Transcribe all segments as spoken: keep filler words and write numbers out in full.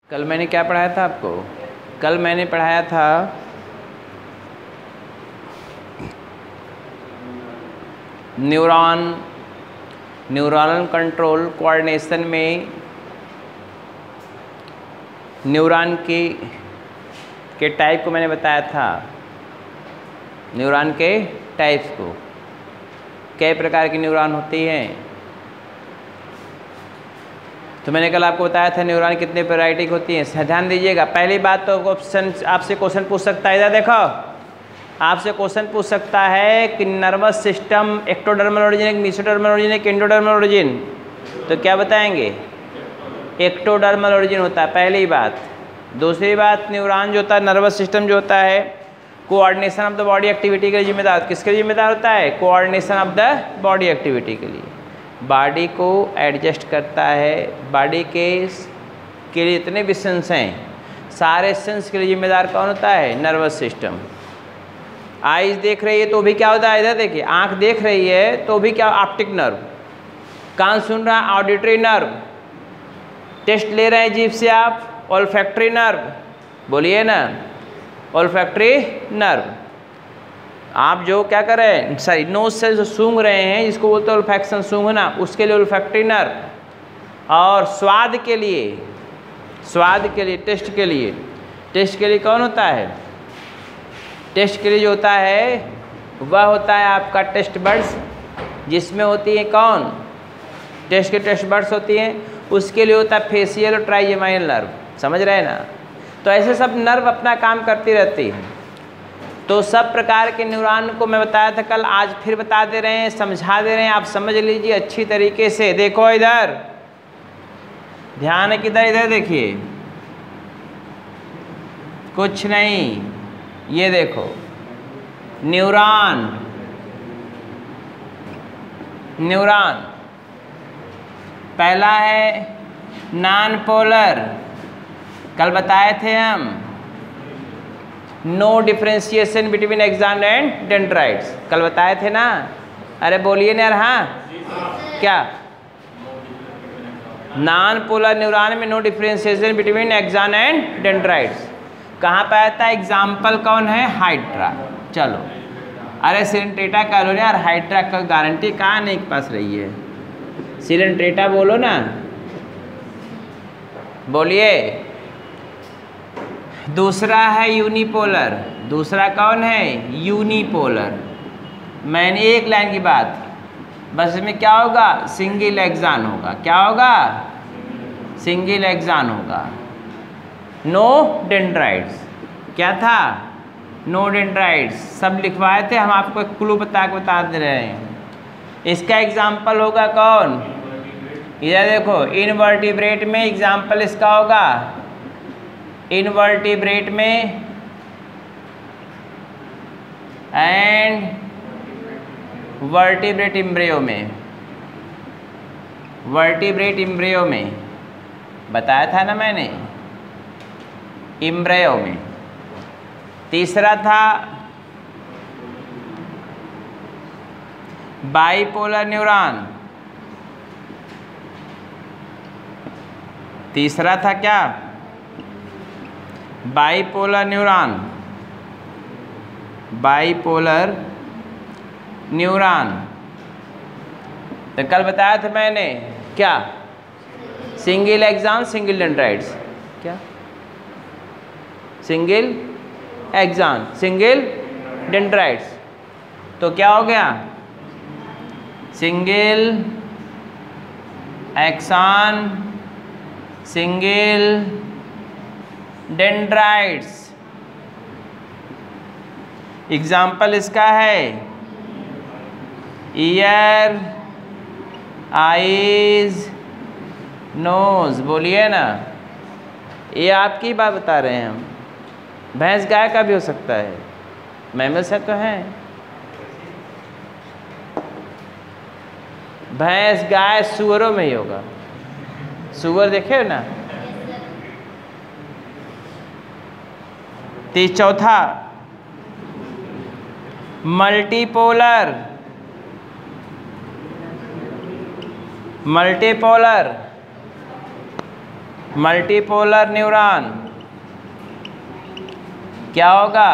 कल मैंने क्या पढ़ाया था आपको? कल मैंने पढ़ाया था न्यूरॉन न्यूरॉनल कंट्रोल कोऑर्डिनेशन में न्यूरॉन की के टाइप को मैंने बताया था। न्यूरॉन के टाइप्स को, कई प्रकार की न्यूरॉन होती हैं। तो मैंने कल आपको बताया था न्यूरॉन कितने वैरायटी की होती हैं। ध्यान दीजिएगा, पहली बात तो ऑप्शन आपसे क्वेश्चन पूछ सकता है, इधर देखो, आपसे क्वेश्चन पूछ सकता है कि nervous system ectodermal origin, mesodermal origin, endodermal origin, तो क्या बताएंगे? एक्टोडर्मल ओरिजिन होता है, पहली बात। दूसरी बात, न्यूरॉन जो होता है, नर्वस सिस्टम जो होता है, coordination of the body activity के लिए जिम्मेदार, किसके लिए जिम्मेदार होता है? Coordination of the body activity के लिए, बॉडी को एडजस्ट करता है। बॉडी के के लिए इतने भी सेंस हैं, सारे सेंस के लिए जिम्मेदार कौन होता है? Nervous system. आइज देख रही है तो भी क्या होता है? इधर देखिए, आंख देख रही है तो भी क्या? Optic nerve. कान सुन रहा है, ऑडिटरी नर्व। टेस्ट ले रहे हैं जीभ से आप, ओल्फैक्टरी नर्व, बोलिए ना, ओल्फैक्टरी नर्व। आप जो क्या कर रहे हैं, सॉरी नोज से जो सूंघ रहे हैं, जिसको बोलते हैं ओल्फैक्शन, सूंघना, उसके लिए ओल्फैक्टरी नर्व। और स्वाद के लिए, स्वाद के लिए, टेस्ट के लिए, टेस्ट के लिए कौन होता है? टेस्ट के लिए जो होता है वह होता है आपका टेस्ट बड्स, जिसमें होती है कौन? टेस्ट के टेस्ट बड्स होती हैं, उसके लिए होता है फेशियल और ट्राइजेमाइनल नर्व। समझ रहे हैं ना? तो ऐसे सब नर्व अपना काम करती रहती हैं। तो सब प्रकार के न्यूरॉन को मैं बताया था कल, आज फिर बता दे रहे हैं, समझा दे रहे हैं, आप समझ लीजिए अच्छी तरीके से। देखो इधर, ध्यान है किधर? इधर देखिए, कुछ नहीं, ये देखो न्यूरॉन, न्यूरॉन पहला है नॉन पोलर, कल बताए थे हम, no differentiation between axon and dendrites, कल बताए थे ना? अरे बोलिए ना यार, हाँ क्या? नॉन पोलर न्यूरॉन में no differentiation between axon and dendrites. कहाँ पे आता है? एग्जाम्पल कौन है? हाइड्रा। चलो, अरे सिलेंट्रेटा का लो ना यार, हाइड्रा का गारंटी कहाँ नहीं के पास रही है? सिलेंट्रेटा बोलो ना, बोलिए। दूसरा है यूनिपोलर, दूसरा कौन है? यूनिपोलर। मैंने एक लाइन की बात, बस इसमें क्या होगा? सिंगल एक्सॉन होगा। क्या होगा? सिंगल एक्सॉन होगा। No dendrites. क्या था? No dendrites. सब लिखवाए थे हम, आपको एक क्लू बता के बता दे रहे हैं। इसका एग्जाम्पल होगा कौन? इधर देखो, इनवर्टिब्रेट में एग्जाम्पल इसका होगा, इनवर्टिब्रेट में एंड वर्टिब्रेट एम्ब्रियो में, वर्टिब्रेट एम्ब्रियो में बताया था ना मैंने, एम्ब्रियो में। तीसरा था बाइपोलर न्यूरॉन, तीसरा था क्या? Bipolar neuron, bipolar neuron. तो कल बताया था मैंने क्या? Single axon, single dendrites. क्या? Single axon, single dendrites. तो क्या हो गया? Single axon, single dendrites. Example इसका है ईयर, आईज, नोज, बोलिए ना। ये आपकी बात बता रहे हैं हम। भैंस गाय का भी हो सकता है, मैमल्स है तो हैं। भैंस गाय सुअरों में ही होगा, सुअर देखे ना। तीस चौथा मल्टीपोलर, मल्टीपोलर मल्टीपोलर न्यूरॉन क्या होगा?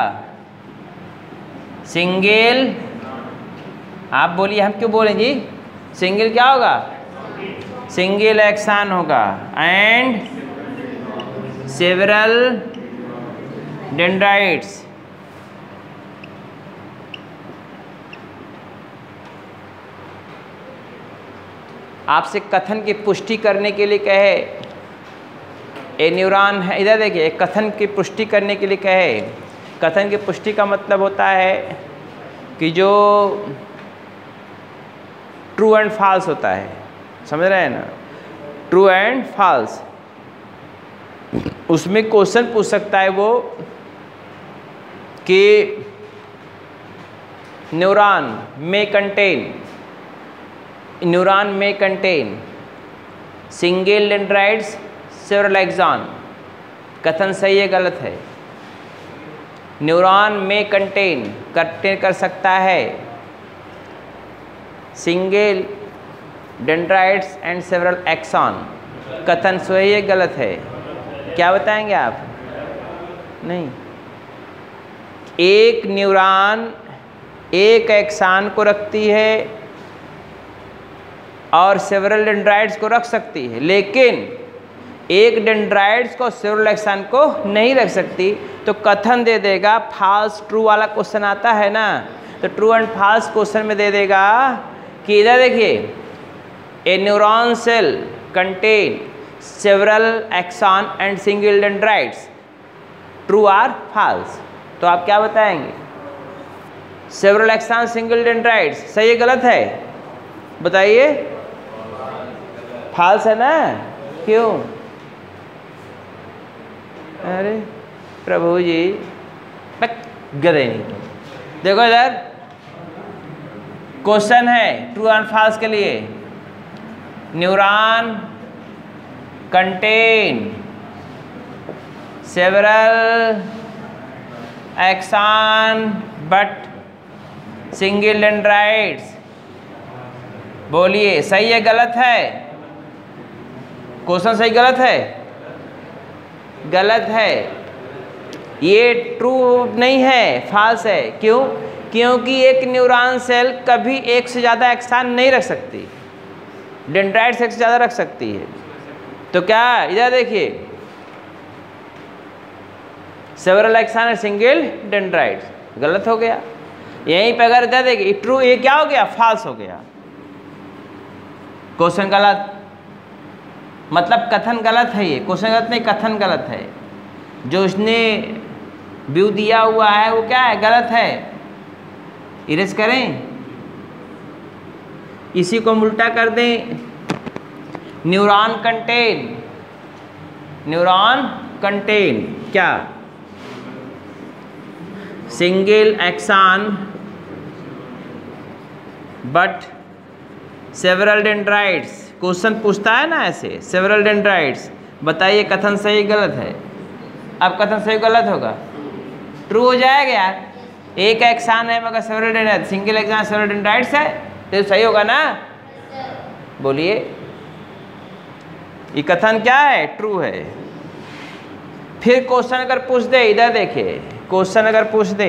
सिंगल, आप बोलिए, हम क्यों बोलें जी? सिंगल क्या होगा? सिंगल एक्सान होगा एंड सेवरल डेंड्राइट्स। आपसे कथन की पुष्टि करने के लिए कहे ए न्यूरॉन है, इधर देखिए, कथन की पुष्टि करने के लिए कहे। कथन की पुष्टि का मतलब होता है कि जो ट्रू एंड फॉल्स होता है, समझ रहे हैं ना, ट्रू एंड फॉल्स, उसमें क्वेश्चन पूछ सकता है वो कि न्यूरॉन में कंटेन न्यूरॉन में contain single dendrites several axon. कथन सही है गलत है? न्यूरॉन में कंटेन कंटेन कर सकता है single dendrites and several axon. कथन सही है गलत है? क्या बताएंगे आप? नहीं, एक न्यूरॉन एक एक्सान को रखती है और सेवरल डेंड्राइट्स को रख सकती है, लेकिन एक डेंड्राइट्स को सेवरल एक्सान को नहीं रख सकती। तो कथन दे देगा फॉल्स ट्रू वाला क्वेश्चन आता है ना, तो ट्रू एंड फॉल्स क्वेश्चन में दे देगा कि इधर देखिए, a neuron cell contain several axon and single dendrites, true or false. तो आप क्या बताएंगे? सेवरल एक्सान सिंगल डेंड्राइट्स सही है गलत है? बताइए। फॉल्स है ना? क्यों? अरे प्रभु जी, गधे नहीं। देखो इधर क्वेश्चन है ट्रू एंड फॉल्स के लिए। Neuron contain several axon but single dendrites. बोलिए सही है गलत है? क्वेश्चन सही गलत है? गलत है। ये ट्रू नहीं है, फॉल्स है। क्यों? क्योंकि एक न्यूरॉन सेल कभी एक से ज़्यादा एक्सान नहीं रख सकती, डेंड्राइट्स एक से ज़्यादा रख सकती है। तो क्या इधर देखिए, सेवरल एक्सान और सिंगल डेंड्राइट्स गलत हो गया। यहीं पे अगर इधर देखिए ट्रू, ये क्या हो गया? फॉल्स हो गया। क्वेश्चन गलत, मतलब कथन गलत है। ये क्वेश्चन गलत नहीं, कथन गलत है। जो उसने व्यू दिया हुआ है वो क्या है? गलत है। इरेज करें, इसी को उल्टा कर दें। न्यूरॉन कंटेन न्यूरॉन कंटेन क्या? Single axon but several dendrites. Question पूछता है ना ऐसे, सेवरल डेंड्राइट्स। बताइए कथन सही गलत है? अब कथन सही गलत होगा, ट्रू हो जाएगा यार। एक एक्सान है मगर several dendrites, single axon several dendrites है, तो सही होगा ना? बोलिए, ये कथन क्या है? ट्रू है। फिर क्वेश्चन अगर पूछ दे, इधर देखिए, क्वेश्चन अगर पूछ दे,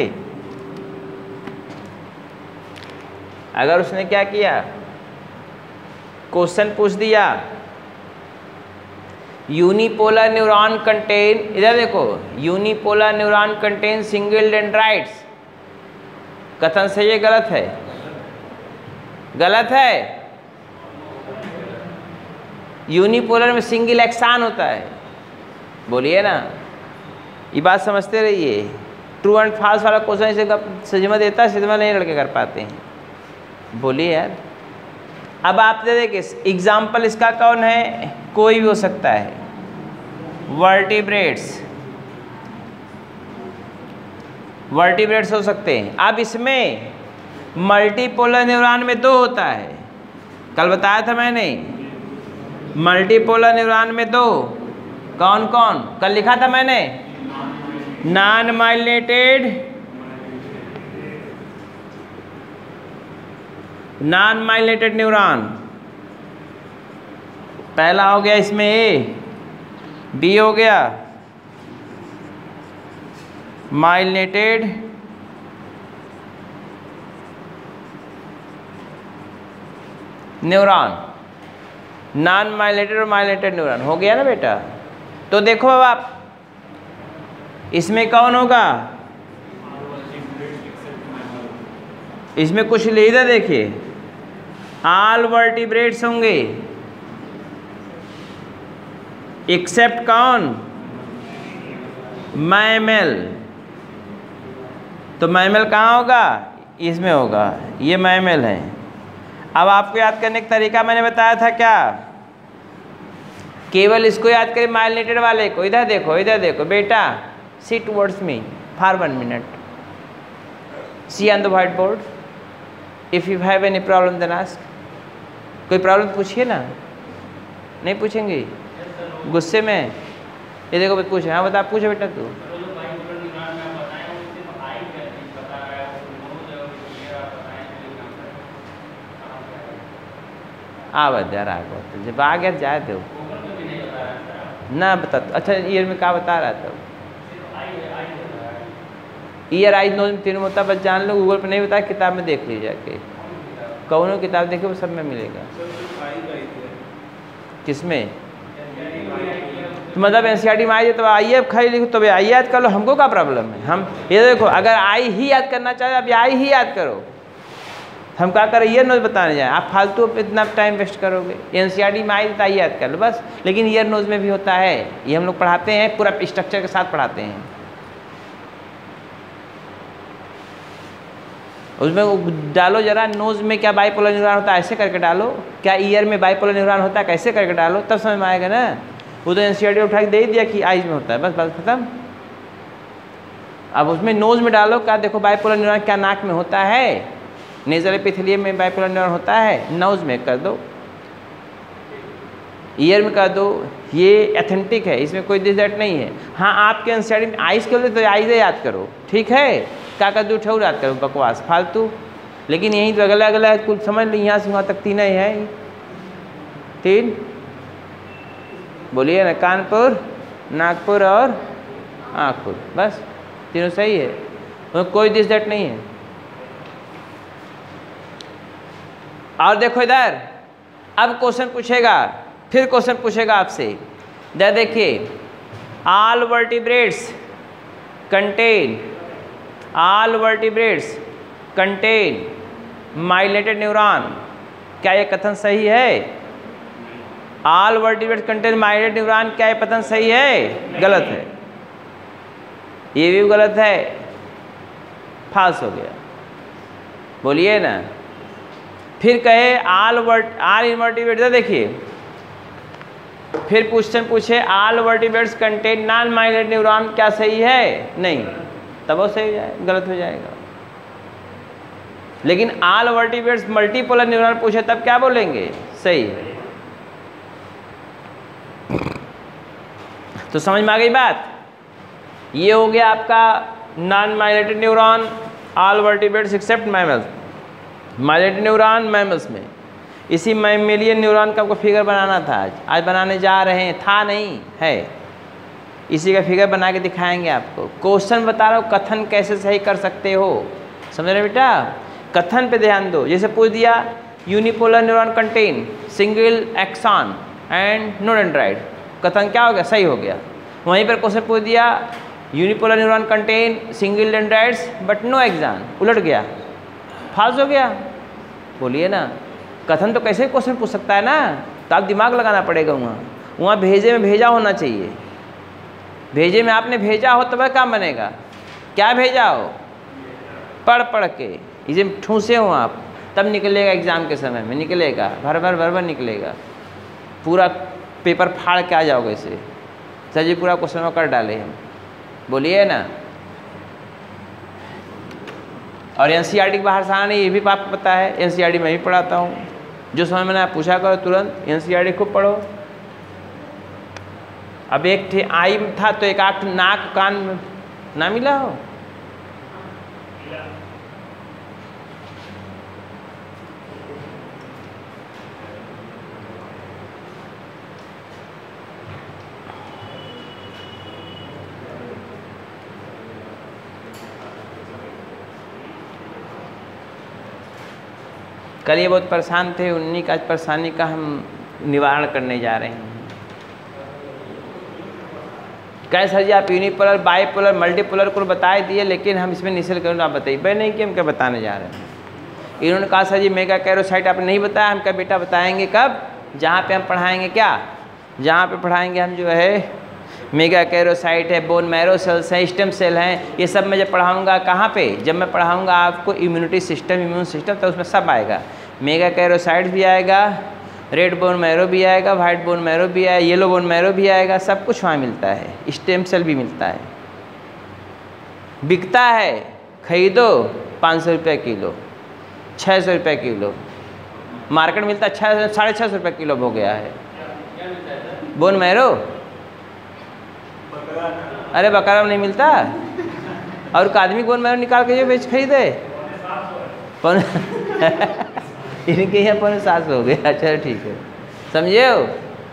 अगर उसने क्या किया, क्वेश्चन पूछ दिया यूनिपोलर न्यूरॉन कंटेन, इधर देखो, unipolar neuron contain single dendrites. कथन सही है गलत है? गलत है। यूनिपोलर में सिंगल एक्सान होता है। बोलिए ना, ये बात समझते रहिए। ट्रू एंड फॉल्स वाला क्वेश्चन इसे सजमा देता है, सिजमा नहीं लड़के कर पाते हैं। बोलिए यार। अब आप दे देखिए, एग्जाम्पल इसका कौन है? कोई भी हो सकता है। वर्टिब्रेट्स वर्टिब्रेट्स हो सकते हैं। अब इसमें मल्टीपोलर न्यूरॉन में दो होता है, कल बताया था मैंने। मल्टीपोलर न्यूरॉन में दो, कौन कौन? कल लिखा था मैंने, non myelinated non myelinated neuron, पहला हो गया इसमें ए, बी हो गया माइलिनेटेड न्यूरॉन, नॉन माइलिनेटेड और माइलिनेटेड न्यूरॉन। हो गया ना बेटा। तो देखो अब आप इसमें कौन होगा, इसमें कुछ लीडर देखिए, ऑल वर्टिब्रेट्स होंगे एक्सेप्ट कौन, मैमल। तो मैमल कहाँ होगा, इसमें होगा, ये मैमल है। अब आपको याद करने का तरीका मैंने बताया था क्या, केवल इसको याद करें माइलिनेटेड वाले को। इधर देखो, इधर देखो बेटा, sit towards me for one minute, see on the white board, if you have any problem then ask. कोई प्रॉब्लम पूछिए ना, नहीं पूछेंगे गुस्से में। ये देखो बस पूछे, हाँ बता, पूछे बेटा तू। आ बता यार, आगे जब आ गया जाए दो ना बता। अच्छा ईयर में क्या बता रहा था, ईयर आइज नोज में तीनों होता, बस जान लो। गूगल पे नहीं बताया, किताब में देख लीजिए जाके, कौनों किताब देखिए वो सब में मिलेगा। किसमें, तो मतलब एनसीईआरटी में आई है तो आई है खाली लिखो, तो आई याद कर लो, हमको क्या प्रॉब्लम है। हम ये देखो, अगर आई ही याद करना चाहे अब आई ही याद करो, हम क्या करें, ईयर नोज बताने जाए, आप फालतू इतना टाइम वेस्ट करोगे। एनसीईआरटी में आई तो आई याद कर लो बस। लेकिन ईयर नोज में भी होता है, ये हम लोग पढ़ाते हैं, पूरा स्ट्रक्चर के साथ पढ़ाते हैं। उसमें डालो जरा, नोज में क्या बाइपोलर न्यूरॉन होता है ऐसे करके डालो, क्या ईयर में बाइपोलर न्यूरॉन होता है कैसे करके डालो, तब समझ में आएगा ना। वो तो एनसीईआरटी उठा के दे ही दिया कि आईज में होता है, बस बात खत्म। अब उसमें नोज में डालो, क्या देखो बाइपोलर न्यूरॉन क्या नाक में होता है, नेजल एपिथेलियम में बाइपोलर न्यूरॉन होता है, नोज में कर दो, ईयर में कर दो। ये एथेंटिक है, इसमें कोई डिजर्ट नहीं है। हाँ आपके एनसीईआरटी में आइज के लिए तो आइज याद करो, ठीक है, क्या कर दो ठहर याद करो, बकवास फालतू। लेकिन यहीं तो अगला अगला कुल समझ लो, यहाँ से वहाँ तक तीन ही है, तीन बोलिए ना, कानपुर, नागपुर और आँखपुर, बस तीनों सही है, तो कोई डिजर्ट नहीं है। और देखो इधर, अब क्वेश्चन पूछेगा, फिर क्वेश्चन पूछेगा आपसे। इधर देखिए, all vertebrates contain, all vertebrates contain myelinated neuron. क्या ये कथन सही है? All vertebrates contain myelinated neuron, क्या ये कथन सही है? गलत है, ये भी गलत है, फाल्स हो गया, बोलिए ना। फिर कहे ऑल वर्ट ऑल इनवर्टिब्रेट्स, देखिए फिर क्वेश्चन पूछे all vertebrates contain non myelinated neuron, क्या सही है? नहीं, तब वो सही हो जाएगा, गलत हो जाएगा। लेकिन ऑल वर्टिब्रेट्स मल्टीपोलर न्यूरॉन पूछे तब क्या बोलेंगे? सही है। तो समझ में आ गई बात। ये हो गया आपका non myelinated neuron, all vertebrates except mammals, myelinated neuron mammals में। इसी मैमेलियन न्यूरॉन का आपको फिगर बनाना था, आज आज बनाने जा रहे हैं, था नहीं है, इसी का फिगर बना के दिखाएंगे आपको। क्वेश्चन बता रहा हूँ, कथन कैसे सही कर सकते हो, समझ रहे बेटा। कथन पे ध्यान दो। जैसे पूछ दिया unipolar neuron contain single axon and no dendrite, कथन क्या हो गया? सही हो गया। वहीं पर क्वेश्चन पूछ दिया unipolar neuron contain single dendrites but no axon, उलट गया, फाल्स हो गया, बोलिए ना। कथन तो कैसे क्वेश्चन पूछ सकता है ना, तो आप दिमाग लगाना पड़ेगा। वहाँ वहाँ भेजे में भेजा होना चाहिए, भेजे में आपने भेजा हो तब काम बनेगा। क्या भेजा हो? पढ़ पढ़ के इसे ठूसे हो आप, तब निकलेगा एग्ज़ाम के समय में, निकलेगा भर भर भर भर निकलेगा, पूरा पेपर फाड़ के आ जाओगे इसे। सर जी पूरा क्वेश्चन कर डाले हम, बोलिए ना। और एनसीईआरटी के बाहर से आना नहीं, ये भी आपको पता है, एनसीईआरटी में ही पढ़ाता हूँ। जो समय मैंने आप पूछा करो तुरंत, एनसीईआरटी खूब पढ़ो। अब एक ठे आई था तो एक आठ नाक कान ना मिला हो, कल ये बहुत परेशान थे, उन्हीं का परेशानी का हम निवारण करने जा रहे हैं। कहे सर जी आप यूनिपोलर, बाईपोलर, मल्टीपोलर को बताए दिए, लेकिन हम इसमें निश्चल करूँ आप बताइए। भाई नहीं कि हम क्या बताने जा रहे हैं। इन्होंने कहा सर जी मेगा कैरोसाइट आपने नहीं बताया। हम क्या बेटा बताएंगे कब? जहाँ पे हम पढ़ाएंगे क्या, जहाँ पे पढ़ाएंगे हम जो है मेगा कैरोसाइट है, बोन मैरो सेल्स हैं, स्टेम सेल हैं, ये सब मैं जब पढ़ाऊँगा कहाँ पे? जब मैं पढ़ाऊँगा आपको इम्यूनिटी सिस्टम, इम्यून सिस्टम, तो उसमें सब आएगा। मेगा कैरोसाइट भी आएगा, रेड बोन मैरो भी आएगा, वाइट बोन मैरो भी आएगा, येलो बोन मैरो भी आएगा, सब कुछ वहाँ मिलता है। स्टेम सेल भी मिलता है, बिकता है, खरीदो पाँच सौ रुपये किलो, छः सौ रुपये किलो, मार्केट मिलता है छः साढ़े छः सौ रुपये किलो हो गया है। बोन मैरो अरे बकरा नहीं मिलता, और एक आदमी बोन मैरो निकाल के जो बेच खरीदे इनके यहाँ पौने सात सौ हो गया। अच्छा ठीक है, समझे हो?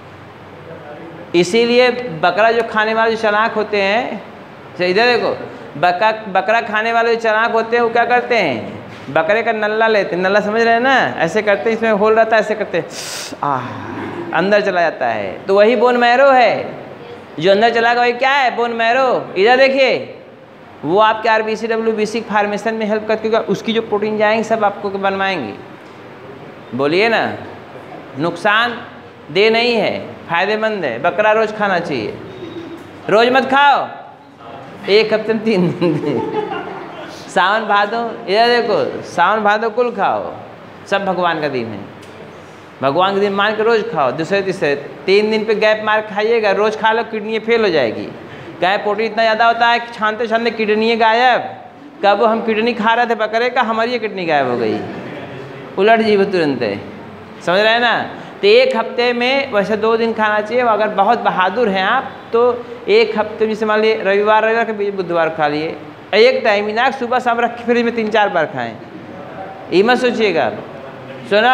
इसीलिए बकरा जो खाने वाले जो चालाक होते हैं, इधर देखो, बकरा बकरा खाने वाले जो चालाक होते हैं वो क्या करते हैं? बकरे का नल्ला लेते हैं, नल्ला समझ रहे हैं ना, ऐसे करते हैं, इसमें होल रहता है, ऐसे करते हैं, आह अंदर चला जाता है, तो वही बोन मैरो है जो अंदर चला गया। वही क्या है? Bone marrow. इधर देखिए, वो आपके R B C W B C formation में हेल्प करके उसकी जो प्रोटीन जाएंगे सब आपको बनवाएंगे। बोलिए ना, नुकसान दे नहीं है, फायदेमंद है। बकरा रोज खाना चाहिए, रोज मत खाओ, एक हफ्ते में तीन दिन सावन भादो, इधर देखो, सावन भादो कुल खाओ, सब भगवान का दिन है, भगवान के दिन मान के रोज खाओ। दूसरे तीसरे तीन दिन पे गैप मार खाइएगा, रोज खा लो, किडनी फेल हो जाएगी। क्या प्रोटीन इतना ज़्यादा होता है कि छानते छानते किडनी गायब। कब हम किडनी खा रहे थे बकरे का, हमारी किडनी गायब हो गई, उलट जीव तुरंत है, समझ रहे हैं ना। तो एक हफ्ते में वैसे दो दिन खाना चाहिए। अगर बहुत बहादुर हैं आप तो एक हफ्ते में, जैसे मान लीजिए रविवार रविवार के बीच बुधवार खा लिए, एक टाइम ही ना, सुबह शाम रख के फ्रिज में तीन चार बार खाएं, ये मत सोचिएगा। सुनो,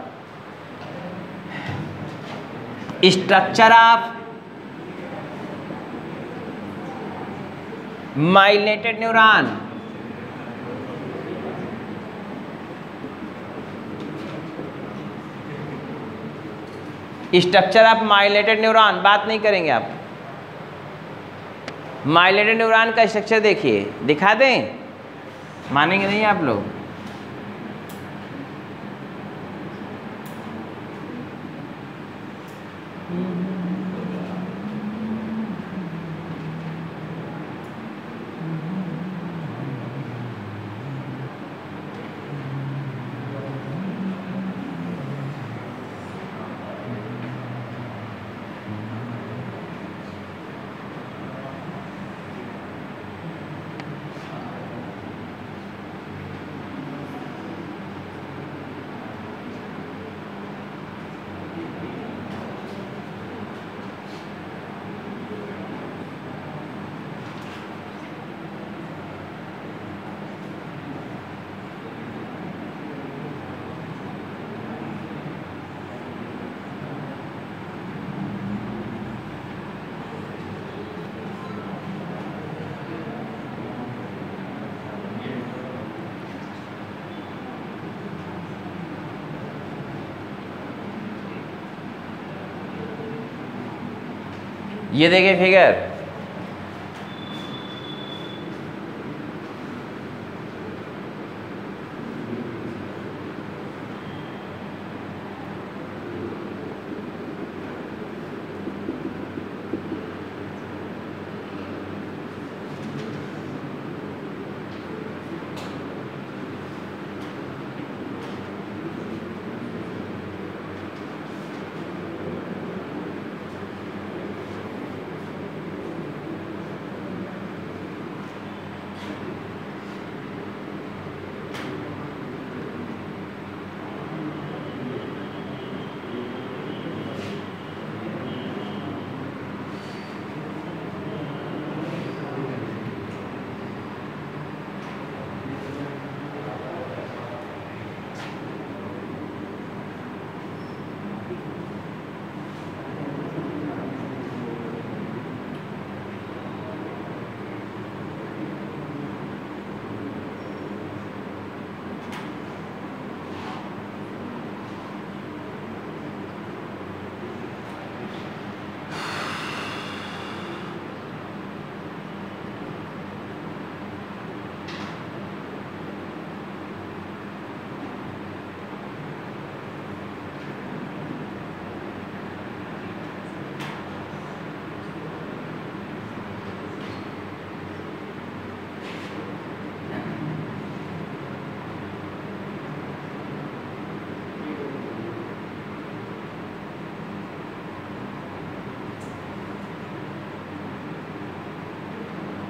structure of myelinated neuron, structure of myelinated neuron बात नहीं करेंगे आप। माइलेटेड न्यूरॉन का स्ट्रक्चर देखिए, दिखा दें, मानेंगे नहीं आप लोग। ये देखिए फिगर,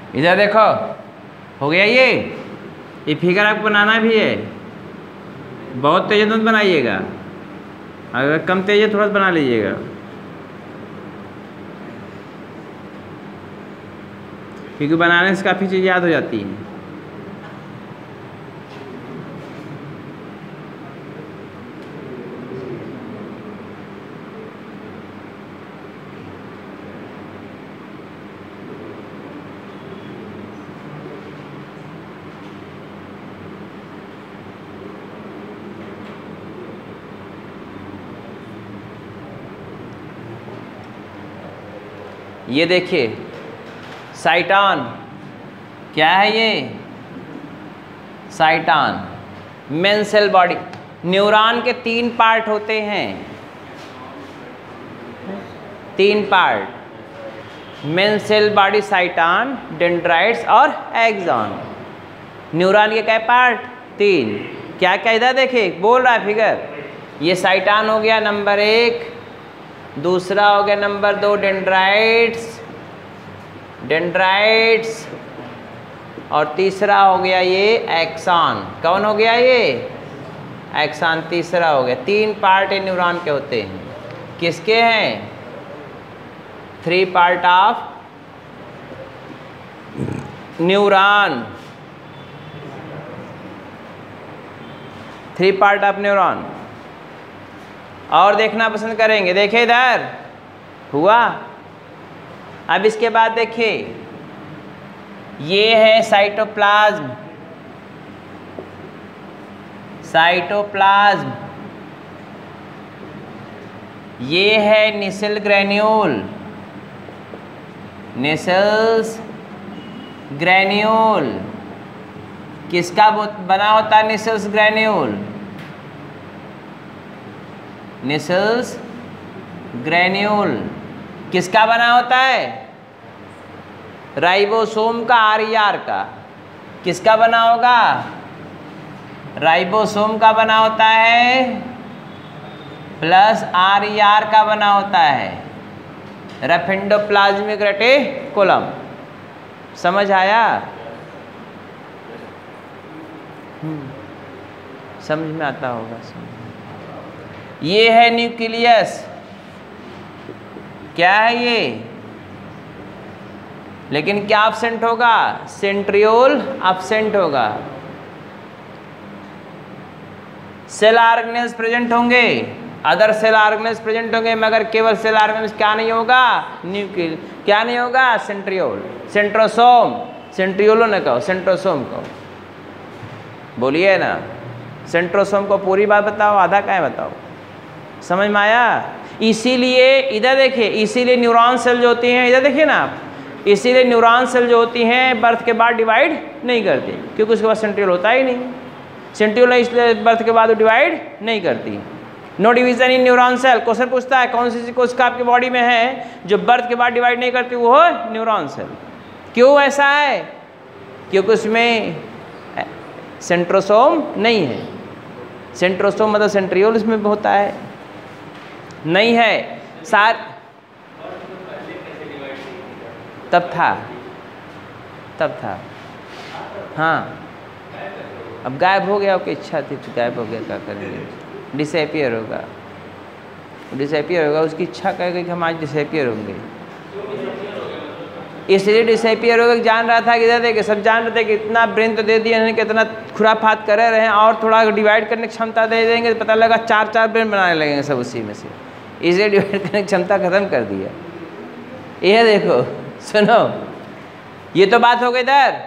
इधर देखो, हो गया ये ये फिगर आपको बनाना भी है। बहुत तेज मत बनाइएगा, अगर कम तेज है थोड़ा सा बना लीजिएगा। क्योंकि बनाने से काफ़ी चीज़ याद हो जाती हैं। ये देखिए साइटॉन, क्या है ये? Cyton, main cell body. Neuron के तीन पार्ट होते हैं, तीन part, main cell body, cyton, dendrites और एक्सॉन। न्यूरॉन के क्या पार्ट? तीन। क्या क्या इधर देखिए बोल रहा है फिगर। ये साइटॉन हो गया नंबर एक, दूसरा हो गया नंबर दो डेंड्राइट्स, डेंड्राइट्स, और तीसरा हो गया ये एक्सॉन। कौन हो गया ये? एक्सॉन तीसरा हो गया। तीन पार्ट ये न्यूरॉन के होते हैं। किसके हैं? Three part of neuron, three part of neuron. और देखना पसंद करेंगे, देखिए इधर हुआ। अब इसके बाद देखिए, ये है साइटोप्लाज्म, साइटोप्लाज्म, ये है निसेल ग्रेन्यूल, निसेल्स ग्रेन्यूल। किसका बना होता है निसेल्स ग्रेन्यूल? निसेल्स ग्रेन्यूल किसका बना होता है? राइबोसोम का, आर ई आर का। किसका बना होगा? राइबोसोम का बना होता है, प्लस आर ई आर का बना होता है, रफ एंडोप्लाज्मिक रेटिकुलम। समझ आया? समझ में आता होगा। ये है न्यूक्लियस, क्या है ये? लेकिन क्या एब्सेंट होगा? सेंट्रियोल एब्सेंट होगा। सेल ऑर्गेनेल्स प्रेजेंट होंगे, अदर सेल ऑर्गेनेल्स प्रेजेंट होंगे, मगर केवल सेल ऑर्गेनेल्स क्या नहीं होगा? न्यूक्लियस। क्या नहीं होगा? सेंट्रियोल, सेंट्रोसोम, सेंट्रियोलो न कहो, सेंट्रोसोम कहो। बोलिए ना, सेंट्रोसोम को पूरी बात बताओ, आधा क्या है बताओ। समझ में आया? इसीलिए इधर देखिए, इसीलिए न्यूरॉन सेल जो होती हैं, इधर देखिए ना आप, इसीलिए न्यूरॉन सेल जो होती हैं बर्थ के बाद डिवाइड नहीं करती, क्योंकि उसके बाद सेंट्रियोल होता ही नहीं। सेंट्रियोल इसलिए बर्थ के बाद डिवाइड नहीं करती। No division in neuron cell. Question पूछता है कौन सी कोशिका आपकी बॉडी में है जो बर्थ के बाद डिवाइड नहीं करती? वो है न्यूरॉन सेल। क्यों ऐसा है? क्योंकि उसमें सेंट्रोसोम नहीं है। सेंट्रोसोम मतलब सेंट्रियोल इसमें होता है, नहीं है सार। तब था, तब था, हाँ। अब गायब हो गया, ओके, इच्छा थी तो गायब हो गया, क्या करेंगे? डिसअपियर होगा, डिसअपियर होगा। उसकी इच्छा कहेगी कि हम आज डिसअपियर होंगे, इसलिए डिसअपियर होगा। जान रहा था कि इधर देखिए, सब जान रहे थे कि इतना ब्रेन तो दे दिया इन्होंने, कितना खुराफात करे रहे हैं, और थोड़ा डिवाइड करने की क्षमता दे देंगे तो पता लगा चार चार ब्रेन बनाने लगेंगे सब उसी में से। इसलिए डिवाइड करने की क्षमता खत्म कर दिया। ये देखो, सुनो, ये तो बात हो गई इधर,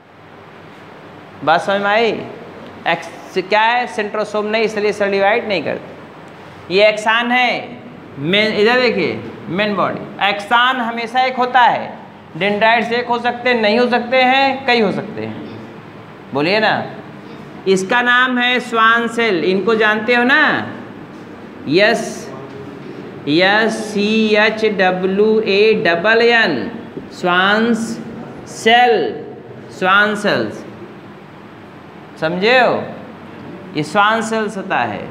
बात समझ में आई? एक्स क्या है? सेंट्रोसोम नहीं, इसलिए सेल डिवाइड नहीं करते। ये एक्सान है, मेन, इधर देखिए, मेन बॉडी। एक्सान हमेशा एक होता है, डेंड्राइट्स एक हो सकते हैं, नहीं हो सकते हैं, कई हो सकते हैं। बोलिए ना। इसका नाम है स्वान सेल, इनको जानते हो ना? Yes, yes, C H W A double N, Schwann's cell, Schwann cells, समझे हो? ये स्वान सेल्स होता है।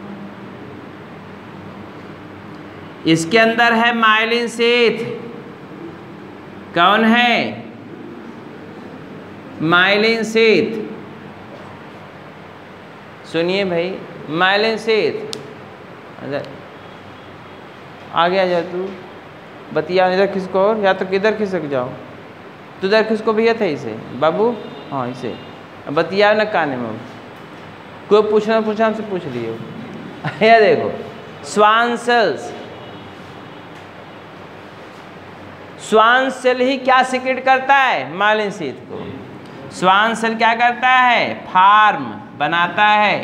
इसके अंदर है माइलिन शीथ। कौन है? माइलिन शीथ, सुनिए भाई, माइलिन शीथ, आगे आ जा तू, बतिया इधर खिसको, और या तो किधर खिसक जाओ, तू इधर खिसको भैया था इसे बाबू, हाँ इसे बतिया न काने में, कोई पूछना पूछना हमसे पूछ लियो। यह देखो स्वान सेल्स, स्वान सेल ही क्या सिक्रेट करता है, माइलिन शीथ को। स्वान सेल क्या करता है, फार्म बनाता है,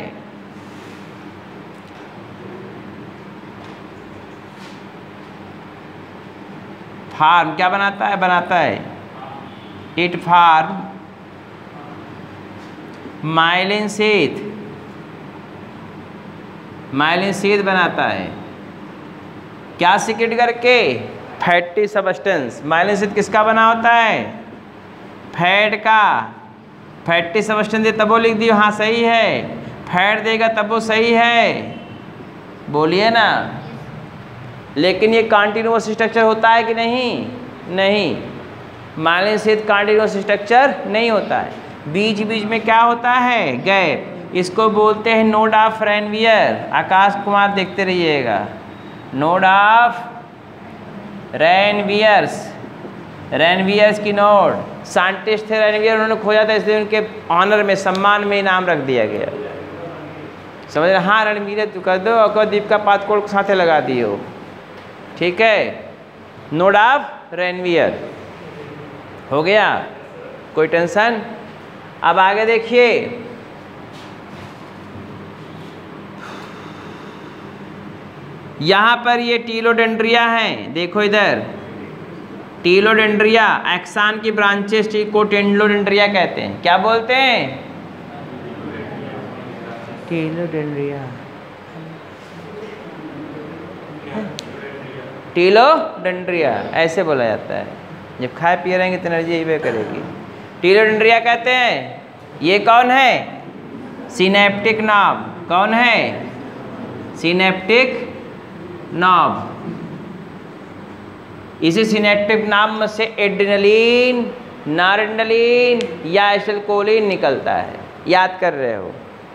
फार्म क्या बनाता है, बनाता है it form myelin sheath, myelin sheath बनाता है, क्या सिक्रेट करके, फैटी सबस्टेंस। माइलिन शीथ किसका बना होता है, फैट का, फैटी सबस्टेंस दे तब वो लिख दियो, हाँ सही है, फैट देगा तब वो सही है, बोलिए ना। लेकिन ये कॉन्टिन्यूअस स्ट्रक्चर होता है कि नहीं, नहीं, माइलिन शीथ कॉन्टिन्यूअस स्ट्रक्चर नहीं होता है, बीच बीच में क्या होता है, गैप, इसको बोलते हैं node of Ranvier. Aakash Kumar देखते रहिएगा, नोड ऑफ रेनवियर्स, रेनवियर्स की नोड, साइंटिस्ट थे रेनवियर, उन्होंने खोजा था इसलिए उनके ऑनर में, सम्मान में नाम रख दिया गया, समझ रहे, हाँ रणवीर तू कर दो और दीपिका पादुकोण को साथे लगा दियो, ठीक है, नोड ऑफ रेनवियर हो गया, कोई टेंशन। अब आगे देखिए, यहाँ पर ये टीलोडेंड्रिया हैं, देखो इधर टीलोडेंड्रिया, एक्सान की ब्रांचेस को टेंडोडेंड्रिया कहते हैं, क्या बोलते हैं, टीलोडेंड्रिया, टीलोडेंड्रिया ऐसे बोला जाता है, जब खाए पिए रहेंगे तो एनर्जी यही करेगी, टीलोडेंड्रिया कहते हैं। ये कौन है, सिनेप्टिक नॉब, कौन है, सिनेप्टिक नॉब, इसी सिनेप्टिक नॉब से एड्रेनलिन, नॉरएड्रेनलिन या एसिटिलकोलिन निकलता है, याद कर रहे हो।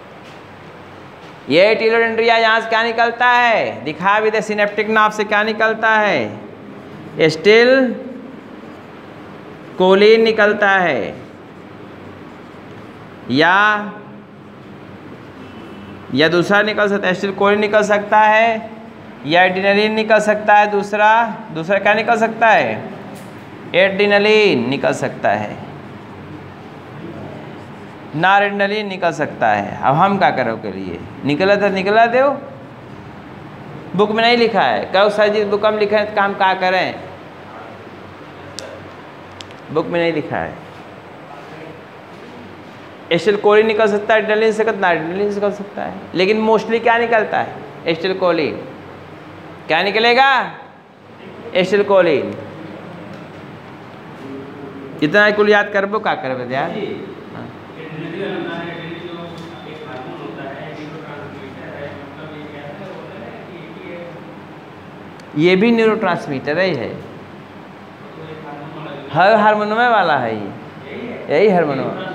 ये टीलोडेंड्रिया यहाँ से क्या निकलता है, दिखा भी दे, सिनेप्टिक नॉब से क्या निकलता है, एसिटिल कोलिन निकलता है, या या दूसरा निकल सकता है, एसिटिल कोलिन निकल सकता है, या एड्रेनलिन निकल सकता है, दूसरा दूसरा क्या निकल सकता है, एड्रेनलिन निकल सकता है, नॉरएड्रेनलिन निकल सकता है। अब हम क्या करो के लिए, निकला तो निकला दो, बुक में नहीं लिखा है, कहो सर जी बुक में लिखा है तो काम क्या करें, बुक में नहीं लिखा है। एसिटिलकोलिन निकल सकता है, एड्रेनलिन से नॉरएड्रेनलिन से निकल सकता है, लेकिन मोस्टली क्या निकलता है, एसिटिलकोलिन, क्या निकलेगा, एसिटिलकोलिन। इतना कुल याद करबो, क्या करबो यार, ये भी न्यूरोट्रांसमीटर ही है, हर हार्मोनमे वाला है ये, यही हार्मोनम,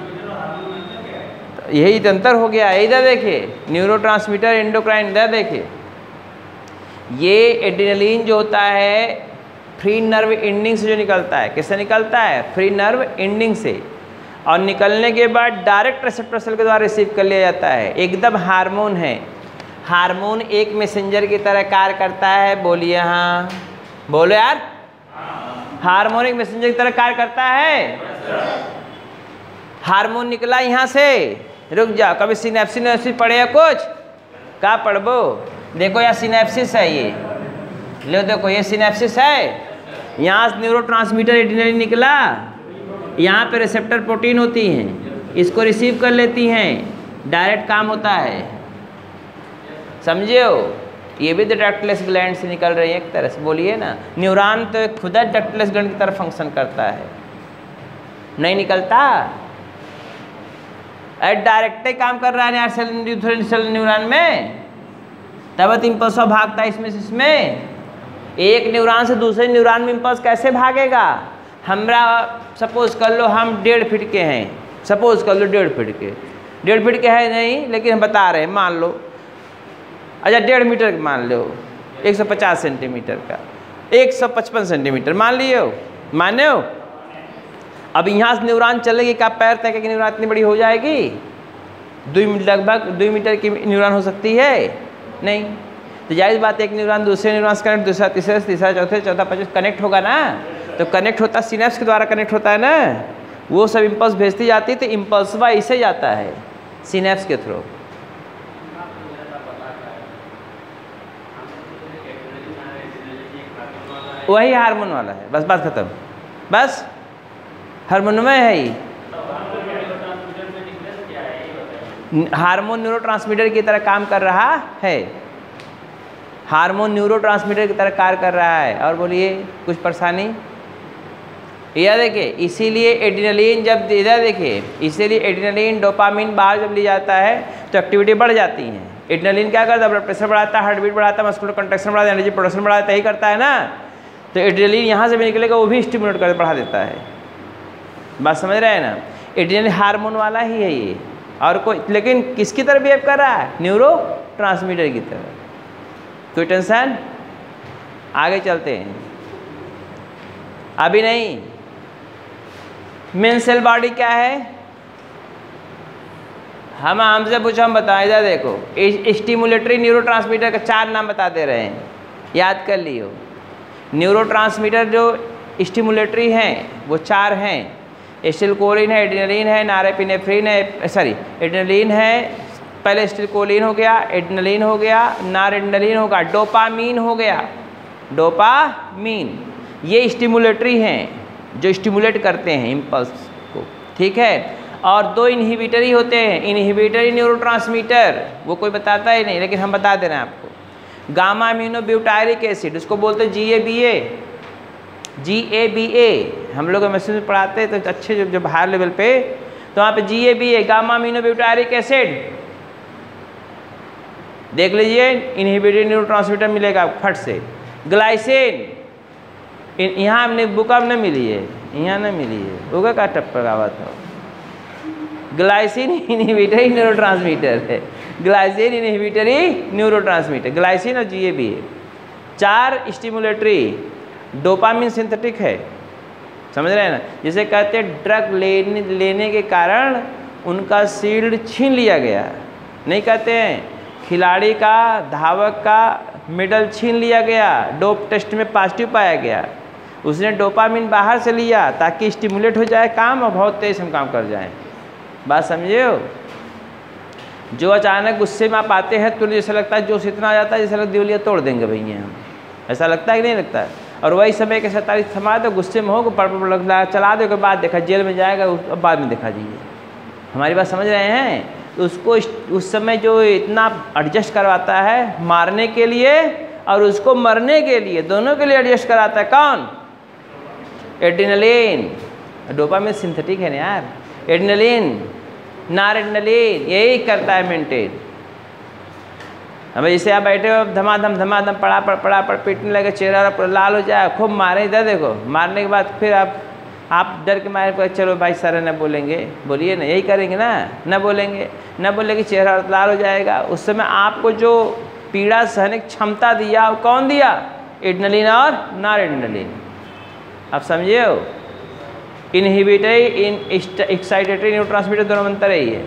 यही अंतर हो गया। इधर देखिए न्यूरोट्रांसमीटर, एंडोक्राइन, इधर देखिए ये एड्रेनलिन जो होता है फ्री नर्व एंडिंग से जो निकलता है, किससे निकलता है, फ्री नर्व एंडिंग से, और निकलने के बाद डायरेक्ट रिसेप्टर सेल के द्वारा रिसीव कर लिया जाता है। एकदम हार्मोन है, हार्मोन एक मैसेंजर की तरह कार्य करता है, बोलिए हाँ, बोलो यार, हार्मोन एक मैसेंजर की तरह कार्य करता है। हार्मोन निकला यहाँ से, रुक जाओ, कभी सिनेप्सिस नेप्सिस पढ़े कुछ, क्या पढ़बो, देखो यार सिनेप्सिस है ये, लो देखो ये सिनेप्सिस है, यहाँ से न्यूरोट्रांसमीटर एड्रेनलिन निकला, यहाँ पे रिसेप्टर प्रोटीन होती हैं, इसको रिसीव कर लेती हैं, डायरेक्ट काम होता है, समझे हो। ये भी तो डक्टलेस ग्लैंड से निकल रही है एक तरह से, बोलिए ना, न्यूरॉन तो खुद डक्टलेस ग्लैंड की तरह फंक्शन करता है, नहीं निकलता, अरे डायरेक्ट ही काम कर रहा है यार सेल सेल न्यूरॉन में, तब इम्पल्स भागता है इसमें इसमें। एक न्यूरॉन से दूसरे न्यूरॉन में इम्पल्स कैसे भागेगा, हमरा सपोज कर लो हम डेढ़ फीट के हैं, सपोज कर लो डेढ़ फीट के, डेढ़ फीट के है नहीं लेकिन हम बता रहे हैं, मान लो अच्छा डेढ़ मीटर मान लो, एक सौ पचास सेंटीमीटर का, एक सौ पचपन सेंटीमीटर मान लिए हो, माने हो। अब यहाँ से न्यूरॉन चलेगी, क्या पैर तक की न्यूरॉन इतनी बड़ी हो जाएगी? दो लगभग दो मीटर की न्यूरॉन हो सकती है नहीं। तो जाहिर बात है एक न्यूरॉन दूसरे न्यूरॉन से कनेक्ट, दूसरा तीसरे, तीसरा चौथे, चौथा पच्चीस कनेक्ट होगा ना। तो कनेक्ट होता सिनेप्स के द्वारा कनेक्ट होता है ना, वो सब इम्पल्स भेजती जाती है, तो इम्पल्स वाइज ऐसे जाता है सिनेप्स के थ्रू। वही हार्मोन वाला है, बस बात खत्म, बस हार्मोनमय है ही। हार्मोन न्यूरोट्रांसमीटर की तरह काम कर रहा है, हार्मोन न्यूरोट्रांसमीटर की तरह कार्य कर रहा है। और बोलिए कुछ परेशानी? यह देखिए, इसीलिए एड्रेनलिन जब इधर देखिए, इसीलिए एड्रेनलिन डोपामिन बाहर जब लिया जाता है तो एक्टिविटी बढ़ जाती है। एड्रेनलिन क्या करता है? ब्लड प्रेशर बढ़ाता है, हार्ट बीट बढ़ाता है, मस्कुलर कंट्रैक्शन बढ़ाता है, एनर्जी प्रोडक्शन बढ़ाता है, यही करता है ना। तो एड्रेनलिन यहाँ से भी निकलेगा, वो भी स्टिमुलेट कर बढ़ा देता है। बात समझ रहे हैं ना? एड्रेनलिन हार्मोन वाला ही है ये, और कोई, लेकिन किसकी तरह बिहेव कर रहा है? न्यूरो ट्रांसमीटर की तरह। कोई टेंशन? आगे चलते हैं, अभी नहीं। मेन सेल बॉडी क्या है? हम हमसे पूछो, हम बताएं। इधर देखो, स्टिमुलेटरी न्यूरोट्रांसमीटर का चार नाम बता दे रहे हैं, याद कर लियो। न्यूरोट्रांसमीटर जो स्टिमुलेटरी हैं वो चार हैं, एसिटिलकोलिन है, एड्रेनलिन है, नॉरएपिनेफ्रिन है, सॉरी एड्रेनलिन है, पहले एसिटिलकोलिन हो गया, एड्रेनलिन हो गया, नॉरएड्रेनलिन होगा, डोपामीन हो गया, डोपामीन। ये स्टिमुलेटरी हैं जो स्टिमुलेट करते हैं इम्पल्स को, ठीक है। और दो इनहिबिटरी होते हैं, इनहिबिटरी न्यूरोट्रांसमीटर, वो कोई बताता ही नहीं लेकिन हम बता दे रहे हैं आपको। गामा अमीनो ब्यूटायरिक एसिड, उसको बोलते हैं जी A B A, ji A B ए। हम लोग मैसेज में पढ़ाते हैं तो अच्छे, जब जब हायर लेवल पे, तो वहाँ पे G A B A, gamma amino butyric acid देख लीजिए, इनहिबिटरी न्यूरोट्रांसमीटर मिलेगा फट से। ग्लाइसिन, यहाँ हमने बुक अब न मिली है, यहाँ न मिली है, होगा का टप्पर आवा था। ग्लाइसिन इनहिबिटरी न्यूरोट्रांसमीटर है, ग्लाइसिन इनहिबिटरी न्यूरोट्रांसमीटर, ग्लाइसिन और जी ए बी ए। चार स्टिमुलेटरी, डोपामिन सिंथेटिक है, समझ रहे हैं ना। जिसे कहते हैं ड्रग लेने लेने के कारण उनका शील्ड छीन लिया गया, नहीं कहते हैं खिलाड़ी का, धावक का मेडल छीन लिया गया, डोप टेस्ट में पॉजिटिव पाया गया, उसने डोपामिन बाहर से लिया ताकि स्टिमुलेट हो जाए काम और बहुत तेज हम काम कर जाएं। बात समझे हो? जो अचानक गुस्से में आप आते हैं तो जैसा लगता है जोश इतना आ जाता है जैसा लगता है दिवलिया तोड़ देंगे भैया हम, ऐसा लगता है कि नहीं लगता है? और वही समय के सैंतालीस थमा तो गुस्से में हो पड़ चला दो के बाद देखा जेल में जाएगा, उस बाद में देखा जाइए। हमारी बात समझ रहे हैं? तो उसको उस समय जो इतना एडजस्ट करवाता है मारने के लिए और उसको मरने के लिए, दोनों के लिए एडजस्ट कराता है कौन? एड्रेनलिन। डोपामिन सिंथेटिक है ना यार, एड्रेनलिन, नॉरएड्रेनलिन, यही करता है मेंटेन। अब जैसे आप बैठे हो धमाधम धमाधम पड़ा पड़ पड़ा पड़ पीटने लगे, चेहरा पर लाल हो जाए, खूब मारे, इधर देखो, मारने के बाद फिर आप आप डर के मारे पर चलो भाई सर न बोलेंगे, बोलिए ना, यही करेंगे ना, न बोलेंगे, न बोलेंगे, चेहरा लाल हो जाएगा। उस समय आपको जो पीड़ा सहने की क्षमता दिया वो कौन दिया? एड्रेनलिन और नॉरएड्रेनलिन। आप समझे हो? इनहिबिटरी इन एक्साइटेटरी न्यूरोट्रांसमीटर दोनों में अंतर ही है।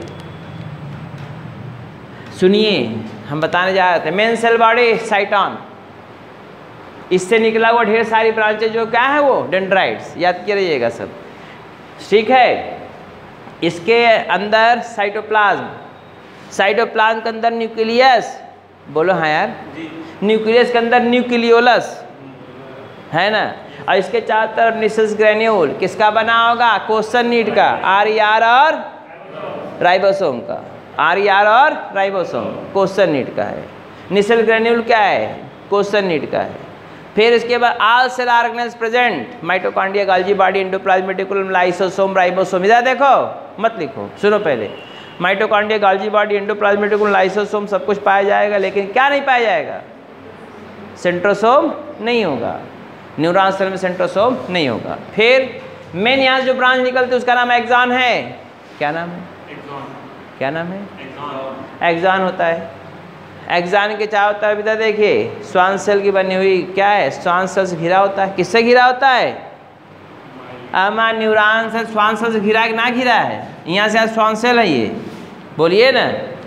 सुनिए, हम बताने जा रहे थे मेन सेल बॉडी साइटोन, इससे निकला हुआ ढेर सारी ब्रांचेज जो क्या है वो डेंड्राइट्स, याद किया रहिएगा सब, ठीक है। इसके अंदर साइटोप्लाज्म, साइटोप्लाज्म के अंदर न्यूक्लियस, बोलो हाँ यार, न्यूक्लियस के अंदर न्यूक्लियोलस है ना, और इसके चारों तरफ निसस ग्रेन्यूल किसका बना होगा? कोसननीड का, आर ई आर और राइबोसोम का, आर ई आर और राइबोसोम कोसननीड का है। निसल ग्रेन्यूल क्या है? कोसननीड का है। फिर इसके बाद all cell organelles present, mitochondria, Golgi body, endoplasmic reticulum, lysosome, ribosome. इधर देखो, मत लिखो, सुनो पहले। Mitochondria, Golgi body, endoplasmic reticulum, lysosome सब कुछ पाया जाएगा, लेकिन क्या नहीं पाया जाएगा? सेंट्रोसोम नहीं होगा, न्यूरॉन सेल में सेंट्रोसोम नहीं होगा। फिर मेन यहाँ जो ब्रांच निकलती है उसका नाम एक्सॉन है, क्या नाम है? क्या नाम है? एक्सॉन होता है। एक्सॉन के चारों तरफ इधर देखिए श्वान सेल की बनी हुई क्या है? श्वान सेल से घिरा होता है। किससे घिरा होता है? अमा न्यूरॉन से श्वान सेल से घिरा कि ना घिरा है? यहाँ से श्वान सेल है ये, बोलिए ना।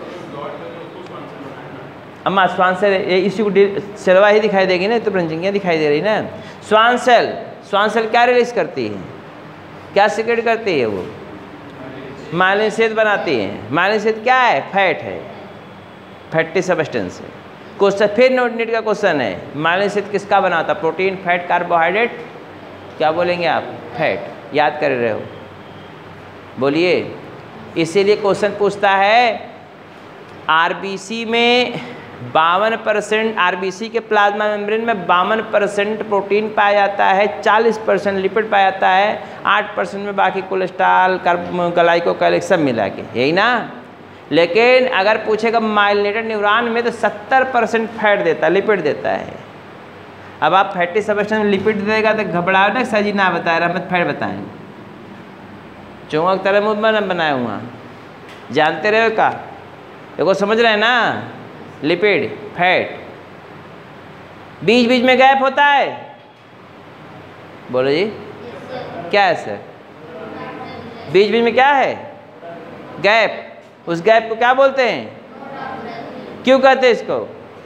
अम्मा श्वान सेल इसी को सेलवा ही दिखाई देगी ना, तो ब्रांचिंग दिखाई दे रही ना। श्वान सेल, श्वान सेल क्या रिलीज करती है? क्या सिक्रेट करती है? वो माइलिन शेद बनाती है। माइलिन शेद क्या है? फैट है, फैटी सब्सटेंस है। क्वेश्चन फिर नोट नीट का क्वेश्चन है, माइलिन शेद किसका बना होता? प्रोटीन, फैट, कार्बोहाइड्रेट, क्या बोलेंगे आप? फैट। याद कर रहे हो? बोलिए। इसीलिए क्वेश्चन पूछता है आरबीसी में बावन परसेंट, आरबीसी के प्लाज्मा मेम्ब्रेन में बावन परसेंट प्रोटीन पाया जाता है, चालीस परसेंट लिपिड पाया जाता है, आठ परसेंट में बाकी कोलेस्ट्रॉल, ग्लाइकोलिक सब मिला के, यही ना। लेकिन अगर पूछेगा माइलिनेटेड न्यूरॉन में तो सत्तर परसेंट फैट देता है, लिपिड देता है। अब आप फैटी सब्सटेंस में लिपिड देगा तो घबराओ ना, सजी ना बताए रहा, मत फैट बताएं। चौंक तरह मुँह बना बनाया हुआ, जानते रहे का? देखो समझ रहे हैं ना, लिपिड, फैट, बीच बीच में गैप होता है। बोलो जी, क्या है सर? बीच बीच में क्या है? गैप। उस गैप को क्या बोलते हैं? क्यों कहते हैं इसको?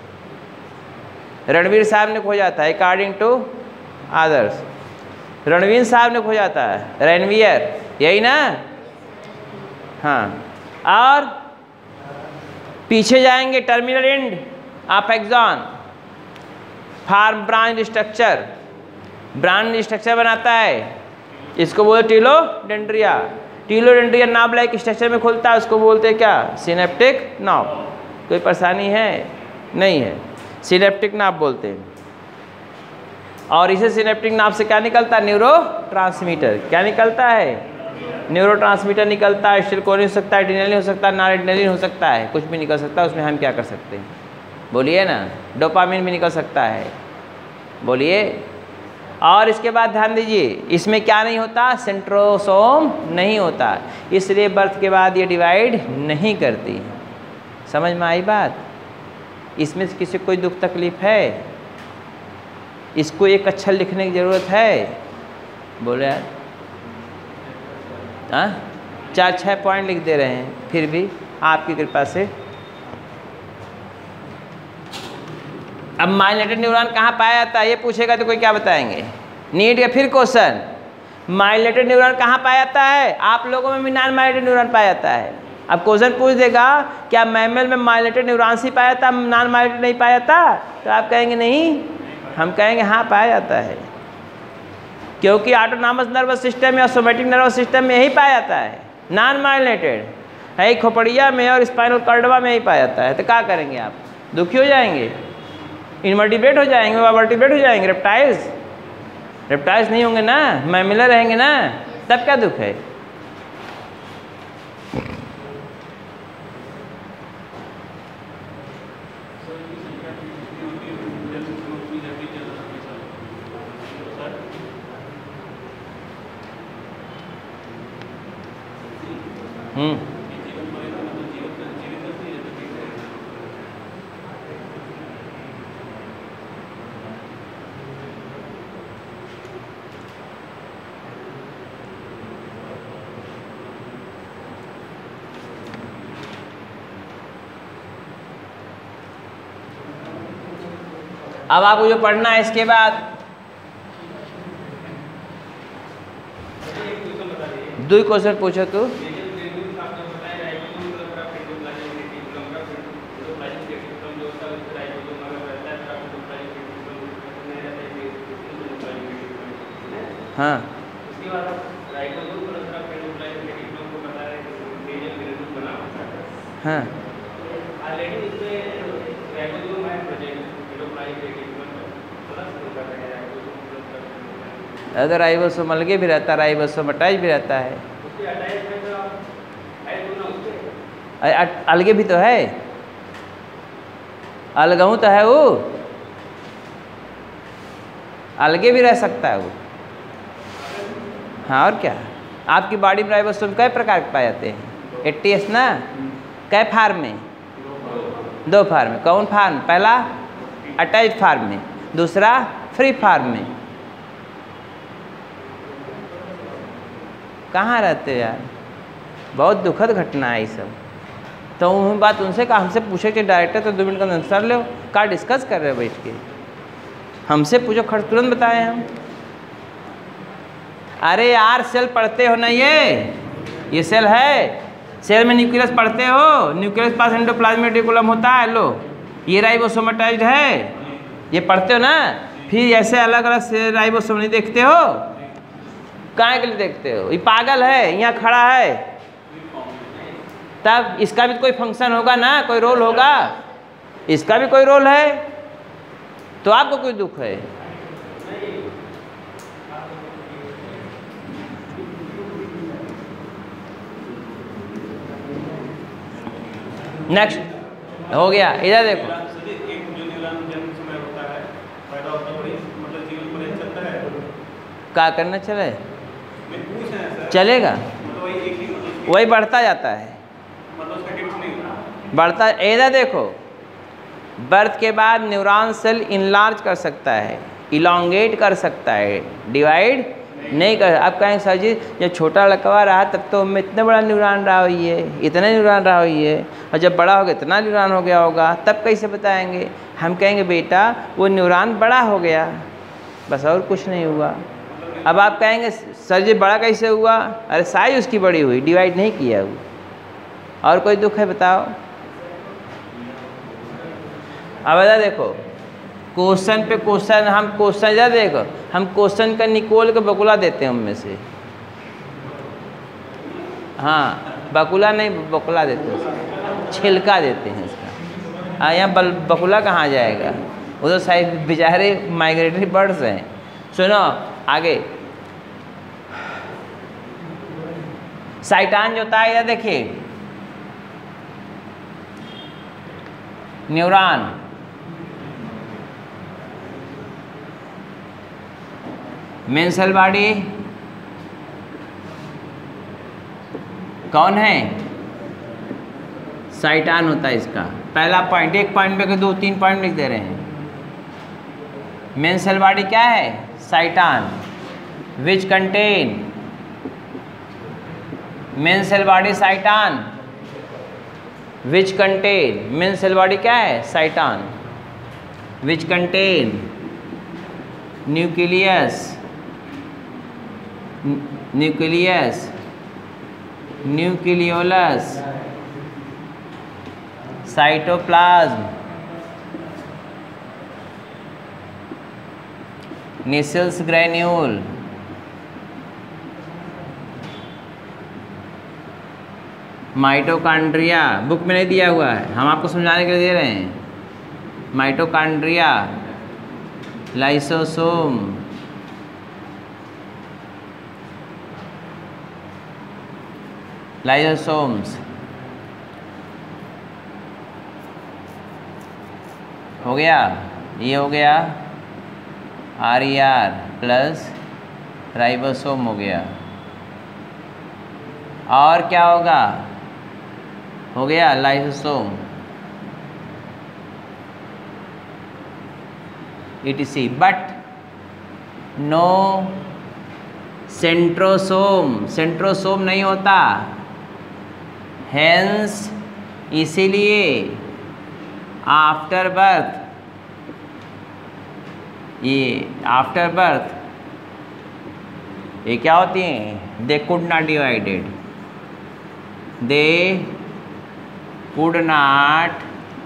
रणवीर साहब ने खोजा था, अकॉर्डिंग टू आदर्स। रणवीर साहब ने खोजा था, रणवीर, यही ना। हाँ, और पीछे जाएंगे terminal end of axon, form branch structure, branch structure बनाता है, इसको बोलते telodendria. Telodendria knob like structure में खुलता है, उसको बोलते हैं क्या? Synaptic knob. कोई परेशानी है? नहीं है, सिनेप्टिक नॉब बोलते हैं। और इसे सिनेप्टिक नॉब से क्या निकलता है? Neuro transmitter. क्या निकलता है? न्यूरो ट्रांसमीटर निकलता है। स्टिलकोनिन हो सकता है, एड्रेनलिन हो सकता है, नॉरएड्रेनलिन हो सकता है, कुछ भी निकल सकता है। उसमें हम क्या कर सकते हैं? बोलिए ना। डोपामिन भी निकल सकता है, बोलिए। और इसके बाद ध्यान दीजिए, इसमें क्या नहीं होता? सेंट्रोसोम नहीं होता, इसलिए बर्थ के बाद ये डिवाइड नहीं करती। समझ में आई बात? इसमें से किसी को कोई दुख तकलीफ है? इसको एक अक्षर लिखने की ज़रूरत है? बोले यार। हाँ, चार छः पॉइंट लिख दे रहे हैं, फिर भी आपकी कृपा से। अब माइलिनेटेड न्यूरॉन कहाँ पाया जाता है ये पूछेगा तो कोई क्या बताएंगे? नीट का फिर क्वेश्चन, माइलिनेटेड न्यूरॉन कहाँ पाया जाता है? आप लोगों में भी नॉन माइलिनेटेड न्यूरॉन पाया जाता है। अब क्वेश्चन पूछ देगा क्या मैमल में माइलिनेटेड न्यूरॉन्स ही पाया जाता, नॉन माइलिनेटेड नहीं पाया जाता? तो आप कहेंगे नहीं, हम कहेंगे हाँ पाया जाता है, क्योंकि ऑटोनॉमस नर्वस सिस्टम या सोमैटिक नर्वस सिस्टम में यही पाया जाता है। नॉन माइलिनेटेड है खोपड़िया में और स्पाइनल कॉर्डवा में ही पाया जाता है। तो क्या करेंगे आप? दुखी हो जाएंगे, इनवर्टिब्रेट हो जाएंगे, वर्टिब्रेट हो जाएंगे, रेप्टाइल्स रेप्टाइल्स नहीं होंगे ना, मैमिलर रहेंगे ना, तब क्या दुख है? हम्म अब आपको जो पढ़ना है इसके बाद दो क्वेश्चन पूछो तो। हाँ, हाँ, अगर राइबोसोम अलगे भी रहता है, राइबोसोम अटैच भी रहता है। अलगे भी तो है, अलगहू तो है, वो अलगे भी रह सकता है वो। हाँ, और क्या, आपकी बॉडी में राइबोसोम कई प्रकार के पाए जाते हैं? एट्टी एस ना, कै फार्म में? दो फार्म में। कौन फार्म? पहला अटैच फार्म में, दूसरा फ्री फार्म में। कहाँ रहते हो यार? बहुत दुखद घटना है ये सब। तो वही बात उनसे कहा, हमसे पूछे कि डायरेक्टर तो दो मिनट का आंसर लो, क्या डिस्कस कर रहे हो बैठ के? हमसे पूछो, खर्च तुरंत बताएं हम। अरे यार सेल पढ़ते हो ना? ये ये सेल है, सेल में न्यूक्लियस पढ़ते हो, न्यूक्लियस पास एंडोप्लाज्मिक रेटिकुलम होता है। लो ये राइबोसोम अटैच्ड है, ये पढ़ते हो ना? फिर ऐसे अलग अलग से राइबोसोम नहीं देखते हो? काहे के लिए देखते हो? ये पागल है, यहाँ खड़ा है, तब इसका भी कोई फंक्शन होगा ना, कोई रोल होगा, इसका भी कोई रोल है, तो आपको कोई दुख है? नेक्स्ट हो गया, इधर देखो। क्या करना चले चलेगा, वही बढ़ता जाता है, बढ़ता। इधर देखो, बर्थ के बाद न्यूरॉन सेल इनलार्ज कर सकता है, इलोंगेट कर सकता है, डिवाइड नहीं कर। आप कहेंगे सर जी जब छोटा लड़का रहा तब तो में इतना बड़ा न्यूरॉन रहा हुई है, इतने न्यूरॉन रहा हुई है, और जब बड़ा हो गया इतना न्यूरॉन हो गया होगा, तब कैसे बताएंगे? हम कहेंगे बेटा वो न्यूरॉन बड़ा हो गया, बस और कुछ नहीं हुआ। अब आप कहेंगे सर जी बड़ा कैसे हुआ? अरे साइज उसकी बड़ी हुई, डिवाइड नहीं किया हुआ। और कोई दुख है बताओ? अब इधर देखो, क्वेश्चन पे क्वेश्चन, हम क्वेश्चन इधर देखो, हम क्वेश्चन का निकोल के बकुला देते हैं उनमें से। हाँ बकुला नहीं, बकुला देते हैं, छिलका देते हैं इसका। हाँ यहाँ बल बकुला कहाँ जाएगा? वो तो शायद बेचारे माइग्रेटरी बर्ड्स हैं। सुनो आगे, साइटान जो होता है इधर देखिए, न्यूरॉन, मेन सेल बॉडी कौन है? साइटान होता है इसका। पहला पॉइंट, एक पॉइंट पे दो तीन पॉइंट लिख दे रहे हैं। मेन सेल बॉडी क्या है? Cyton, which contain, main cell body cyton, which contain, main cell body क्या है? Cyton, which contain nucleus, nucleus, nucleolus, cytoplasm, Nissl's granule, mitochondria. Book में नहीं दिया हुआ है, हम आपको समझाने के लिए दे रहे हैं। माइटोकॉन्ड्रिया, लाइसोसोम, लाइसोसोम्स हो गया, ये हो गया R E R plus ribosome हो गया। और क्या होगा? हो गया lysosome, etc, but no centrosome, centrosome नहीं होता। हेंस इसीलिए आफ्टर बर्थ, ये आफ्टर बर्थ ये क्या होती हैं? They could not divided, they could not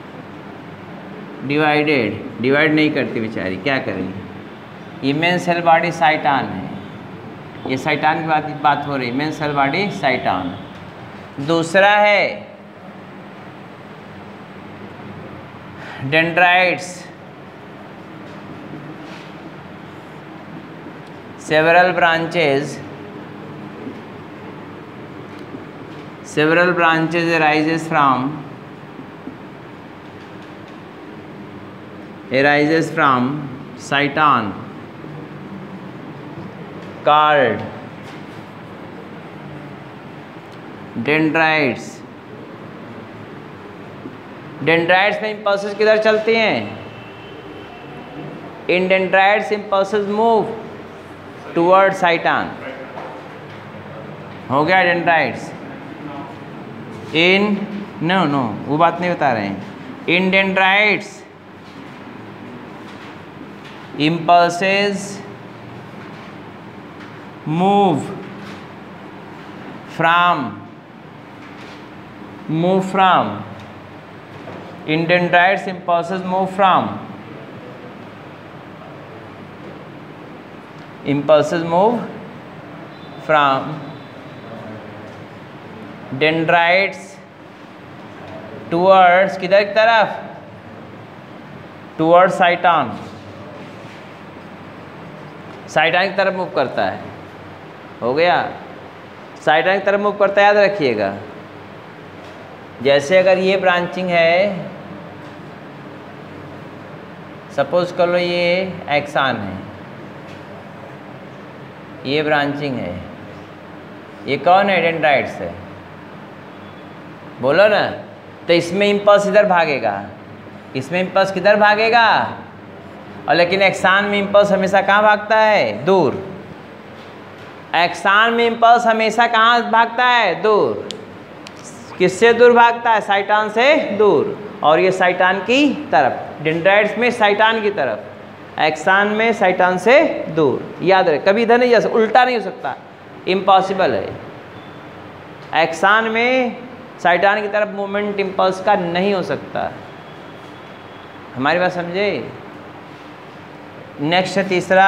divided, divide नहीं करती बेचारी, क्या करेंगे? ये मेन सेल बॉडी साइटान है, ये साइटान की बात बात हो रही, मेन सेल बॉडी साइटान। दूसरा है dendrites, several branches, several branches arises from, arises from cyton called dendrites. Dendrites में इम्पल्सेस किधर चलती हैं? In dendrites impulses move toward cyton. हो गया डेंड्राइट्स। इन नो नो वो बात नहीं बता रहे हैं। In dendrites impulses move from move from in dendrites impulses move from impulses move from dendrites towards किधर की तरफ? towards cyton. साइटॉन की तरफ मूव करता है। हो गया। साइटॉन की तरफ मूव करता है, याद रखिएगा। जैसे अगर ये ब्रांचिंग है, सपोज कर लो ये एक्सान है, ये ब्रांचिंग है, ये कौन है? डेंड्राइट्स है। बोलो ना। तो इसमें इम्पल्स इधर भागेगा, इसमें इम्पल्स किधर भागेगा? और लेकिन एक्सान में इम्पल्स हमेशा कहाँ भागता है? दूर। एक्सान में इम्पल्स हमेशा कहाँ भागता है? दूर। किससे दूर भागता है? साइटॉन से दूर। और ये साइटॉन की तरफ। डेंड्राइट्स में साइटॉन की तरफ, एक्सान में साइटॉन से दूर। याद रहे, कभी इधर नहीं जा सकता, उल्टा नहीं हो सकता, इम्पॉसिबल है। एक्सान में साइटॉन की तरफ मूवमेंट इम्पल्स का नहीं हो सकता। हमारी बात समझे? नेक्स्ट है तीसरा,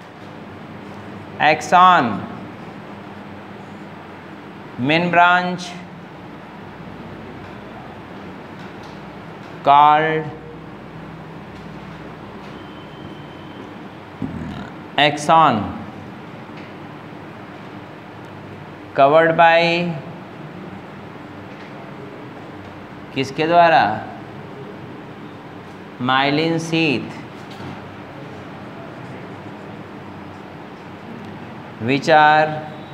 axon. Main branch called axon, covered by किसके द्वारा? Myelin sheath, which are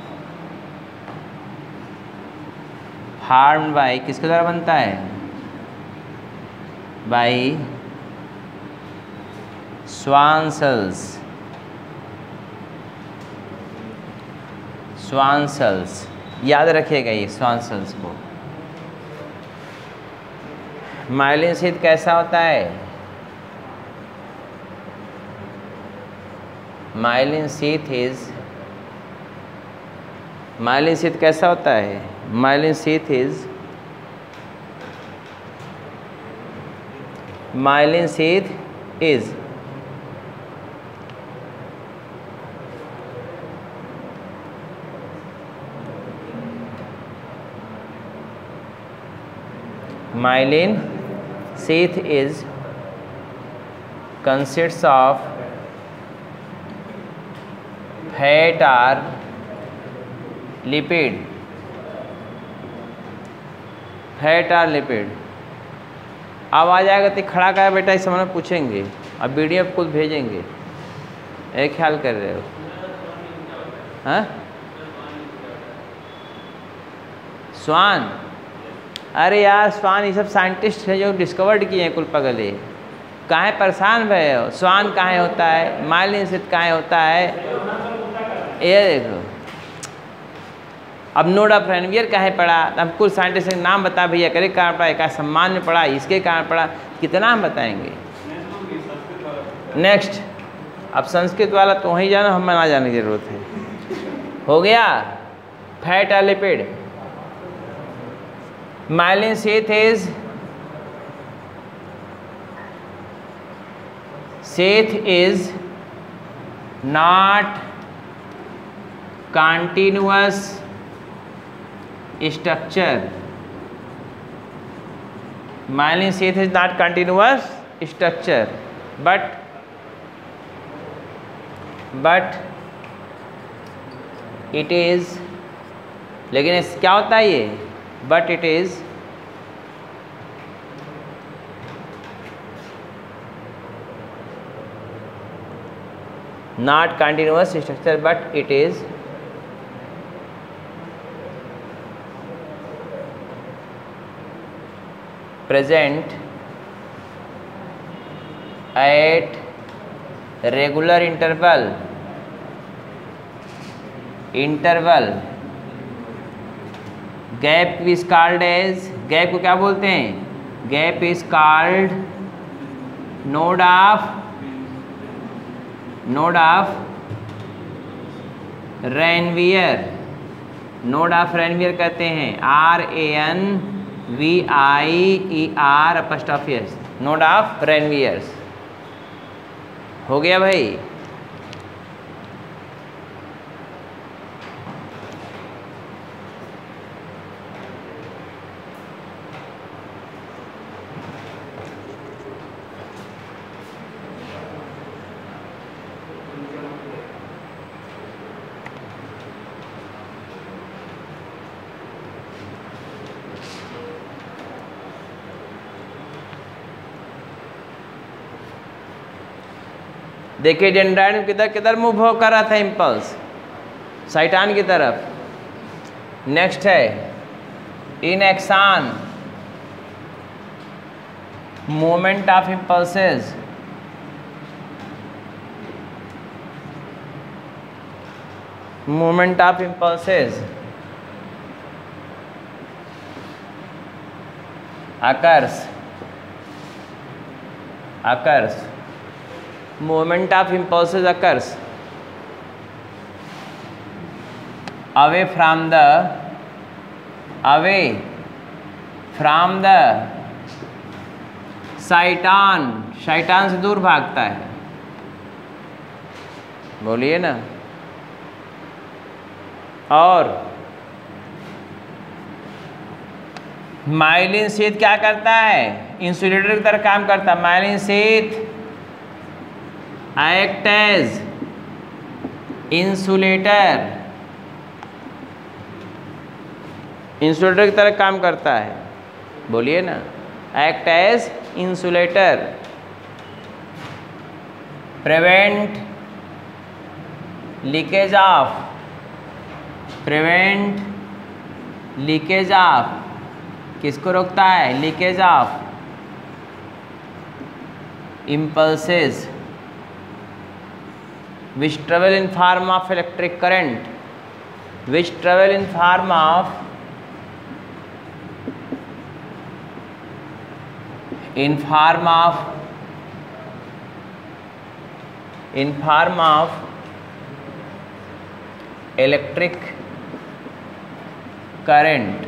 formed by किसके द्वारा बनता है? by Schwann cells, Schwann cells। याद रखिएगा ये Schwann cells को। माइलिन शीथ कैसा होता है? Myelin sheath is myelin sheath कैसा होता है? Myelin sheath is myelin sheath is myelin sheath is consists of fat or lipid, fat or lipid। अब आ जाएगा तो खड़ा का बेटा इस समय पूछेंगे, अब वीडियो आप खुद भेजेंगे। एक ख्याल कर रहे हो? हाँ, स्वान। अरे यार स्वान ये सब साइंटिस्ट हैं जो डिस्कवर्ड किए हैं कुल पगले। काहे परेशान भय हो? स्वान काहे होता है? माइलिन शीथ काहे होता है? ये देखो। अब नोड ऑफ रेनवियर काहे पड़ा? अब कुल साइंटिस्ट के नाम बता भैया, करे कारण पड़ा, क्या सम्मान में पड़ा, इसके कारण पड़ा, कितना हम बताएंगे। नेक्स्ट, अब संस्कृत वाला तो वहीं जाना, हमें ना जाने की जरूरत है। हो गया फैट और lipid. Myelin sheath is sheath is not continuous structure. Myelin sheath is not continuous structure, but but it is, लेकिन क्या होता है ये? But it is not continuous structure, but it is present at regular interval interval gap is called as, gap को क्या बोलते हैं, gap is called node of node of Ranvier, node of Ranvier कहते हैं, R A N V I E R apostrophe S, node of Ranvier's. हो गया भाई। देखिए डेंड्राइट किधर किधर मूव हो कर रहा था, इम्पल्स साइटान की तरफ। नेक्स्ट है in axon movement of impulses, movement of impulses occurs occurs movement of impulses occurs away from the away from the शैतान, शैतान से दूर भागता है, बोलिए ना। और माइलिन शीथ क्या करता है, इंसुलेटर की तरह काम करता है। Myelin sheath act as insulator, insulator की तरह काम करता है, बोलिए ना, act as insulator. Prevent leakage of, prevent leakage of, किसको रोकता है, leakage of impulses which travel in form of electric current, which travel in form of in form of in form of electric current,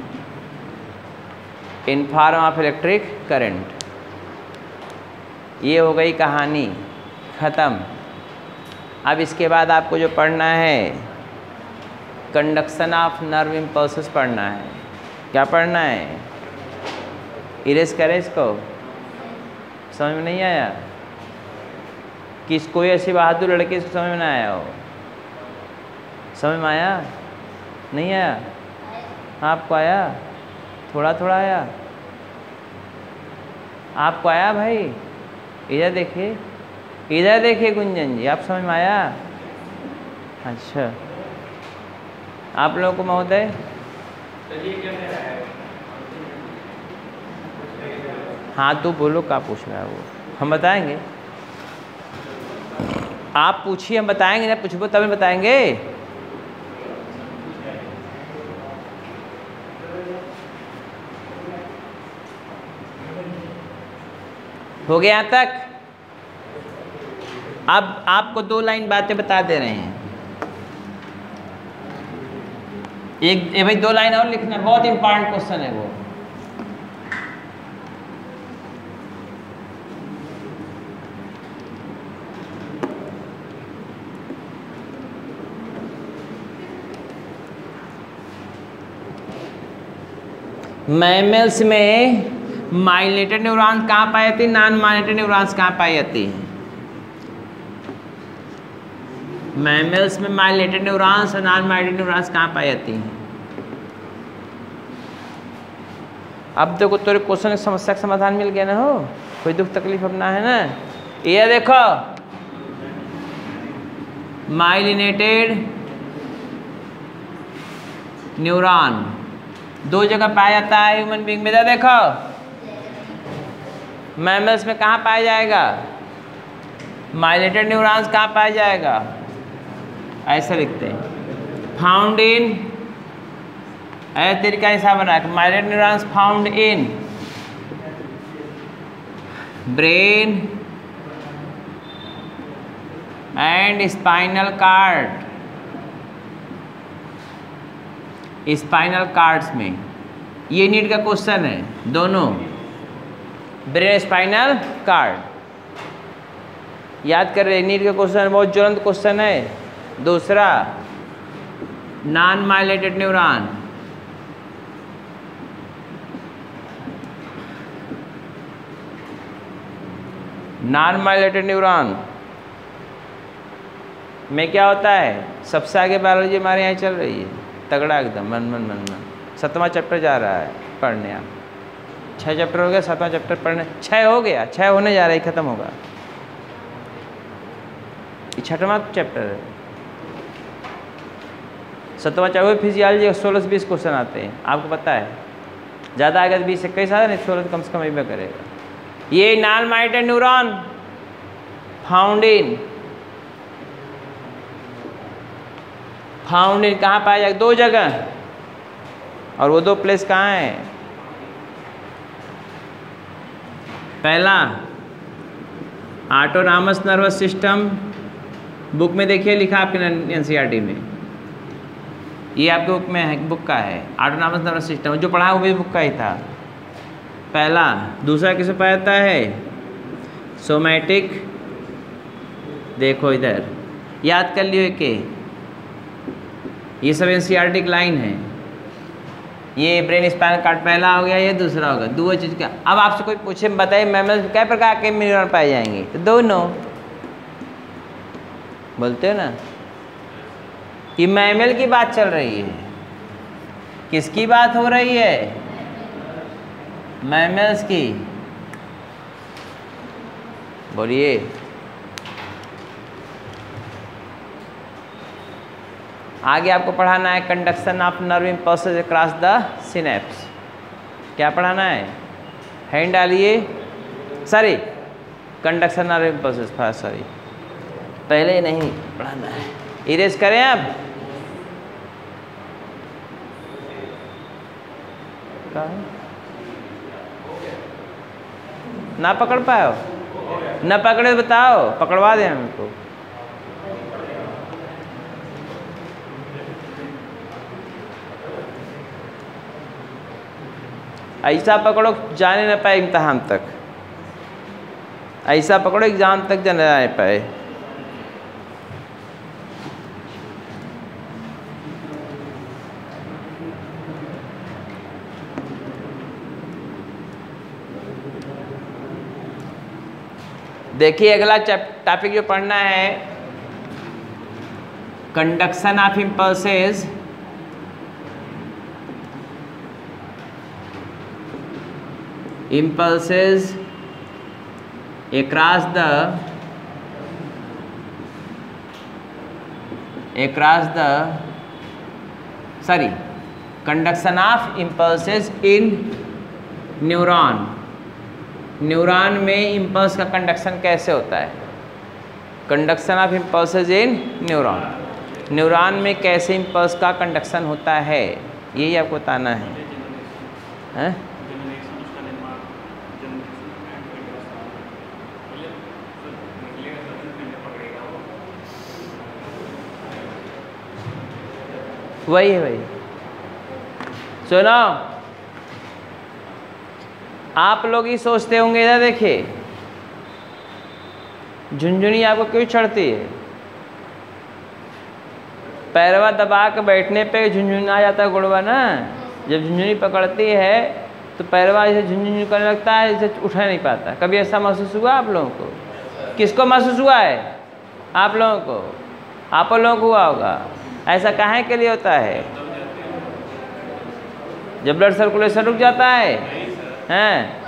in form of electric current। ये हो गई कहानी ख़त्म। अब इसके बाद आपको जो पढ़ना है कंडक्शन ऑफ नर्व इम्पल्सेस पढ़ना है। क्या पढ़ना है, इरेज करें इसको, समझ में नहीं आया? किस कोई ऐसी बहादुर लड़की इसको समझ में नहीं आया हो? समझ में आया? नहीं आया? आपको आया? थोड़ा थोड़ा आया? आपको आया भाई? इधर देखिए, इधर देखिए गुंजन जी, आप समझ में आया? अच्छा, आप लोगों को महोदय हाँ तो बोलो क्या पूछ रहा है वो, हम बताएंगे। आप पूछिए, हम बताएंगे ना, पूछबो तभी बताएंगे। हो गया यहाँ तक? अब आपको दो लाइन बातें बता दे रहे हैं। एक ए भाई दो लाइन और लिखना, बहुत इंपॉर्टेंट क्वेश्चन है वो। मैमल्स में माइलेटेड न्यूरॉन्स कहाँ पाई जाती है, नॉन माइलेटेड न्यूरॉन्स कहाँ पाई जाती है? मैमल्स में माइलेटेड न्यूरॉन्स और नॉन माइलेटेड न्यूरॉन्स कहाँ पाई जाती हैं? अब देखो तेरे क्वेश्चन की समस्या का समाधान मिल गया ना, हो कोई दुख तकलीफ अपना है ना। ये देखो माइलिनेटेड न्यूरॉन दो जगह पाया जाता है ह्यूमन बीइंग में। देखो मैमल्स में कहाँ पाया जाएगा? माइलेटेड न्यूरॉन्स कहाँ पाया जाएगा? ऐसा लिखते हैं, फाउंड इन, ऐसा तरीका हिसाब बना के myelinated neurons found in brain and spinal cord, spinal cords में। ये नीट का क्वेश्चन है, दोनों ब्रेन स्पाइनल कार्ड याद कर रहे। नीट का क्वेश्चन बहुत ज्वलंत क्वेश्चन है। दूसरा, non myelinated neuron, non myelinated neuron में क्या होता है? सबसे आगे बायोलॉजी हमारे यहाँ चल रही है, तगड़ा एकदम, मन मन मन मन सातवां चैप्टर जा रहा है पढ़ने। आप छः चैप्टर हो गया, सातवां चैप्टर पढ़ने, छः हो गया, छः होने जा रहा है, ख़त्म होगा। ये छठवां चैप्टर है, सातवां चैप्टर फिजियोलॉजी सोलह से बीस क्वेश्चन आते हैं, आपको पता है। ज़्यादा आएगा तो बीस से कई सारे नहीं, सोलह तो कम से कम ही करेगा। ये non myelinated neuron found in, found in कहाँ पाया जाएगा? दो जगह, और वो दो प्लेस कहाँ है? पहला, ऑटोनॉमस नर्वस सिस्टम, बुक में देखिए लिखा आपके एनसीईआरटी में, ये आपके बुक में है, बुक का है, ऑटोनॉमस नर्वस सिस्टम जो पढ़ा वो भी बुक का ही था। पहला। दूसरा किसे पाया जाता है? सोमैटिक, देखो इधर याद कर लियो के, ये सब एनसीईआरटी की लाइन है। ये ब्रेन स्पाइनल कार्ड पहला हो गया, ये दूसरा होगा। दो चीज़ का। अब आपसे कोई पूछे बताइए मैमल्स में कै प्रकार के न्यूरॉन पाए जाएंगे? तो दोनों बोलते हो ना। ये मैमल की बात चल रही है, किसकी बात हो रही है? मैमल्स की। बोलिए। आगे आपको पढ़ाना है conduction of nerve impulses across the synapse. क्या पढ़ाना है? हैंड डालिए, sorry conduction nerve impulses, sorry पहले नहीं पढ़ाना है, इरेज करें अब। ना पकड़ पाओ, ना पकड़े बताओ, पकड़वा दें हमको। ऐसा पकड़ो जाने न पाए इम्तहान तक, ऐसा पकड़ो एग्जाम तक जाने ना पाए। देखिए अगला टॉपिक जो पढ़ना है, conduction of impulses impulses across the across the sorry conduction of impulses in neuron। Neuron में इम्पल्स का कंडक्शन कैसे होता है? Conduction of impulses in neuron, neuron में कैसे इम्पल्स का कंडक्शन होता है, यही आपको बताना है, है? वही है वही। सुनो, आप लोग ही सोचते होंगे, इधर देखिए झुंझुनी आपको क्यों चढ़ती है? पैरवा दबा के बैठने पे झुंझुन आ जाता है गुड़वा ना। जब झुंझुनी पकड़ती है तो पैरवा ऐसे झुंझुन करने लगता है, इसे उठा नहीं पाता। कभी ऐसा महसूस हुआ आप लोगों को? किसको महसूस हुआ है? आप लोगों को, आप लोगों को हुआ होगा। ऐसा काहे के लिए होता है? जब ब्लड सर्कुलेशन रुक जाता है, हैं,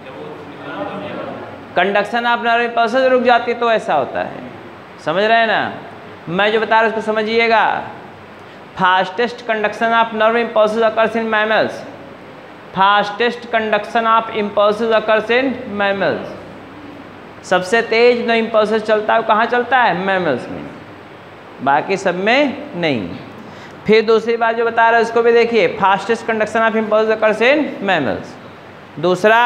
कंडक्शन ऑफ नर्व इम्पल्सेस रुक जाती है तो ऐसा होता है। समझ रहे हैं ना? मैं जो बता रहा हूँ उसको समझिएगा। Fastest conduction of nerve impulses occurs in mammals. Fastest conduction of impulses occurs in mammals. सबसे तेज जो इम्पल्सेस चलता है वो कहाँ चलता है? मैमल्स में, बाकी सब में नहीं। फिर दूसरी बात जो बता रहा है उसको भी देखिए, fastest conduction of impulse occurs in mammals. दूसरा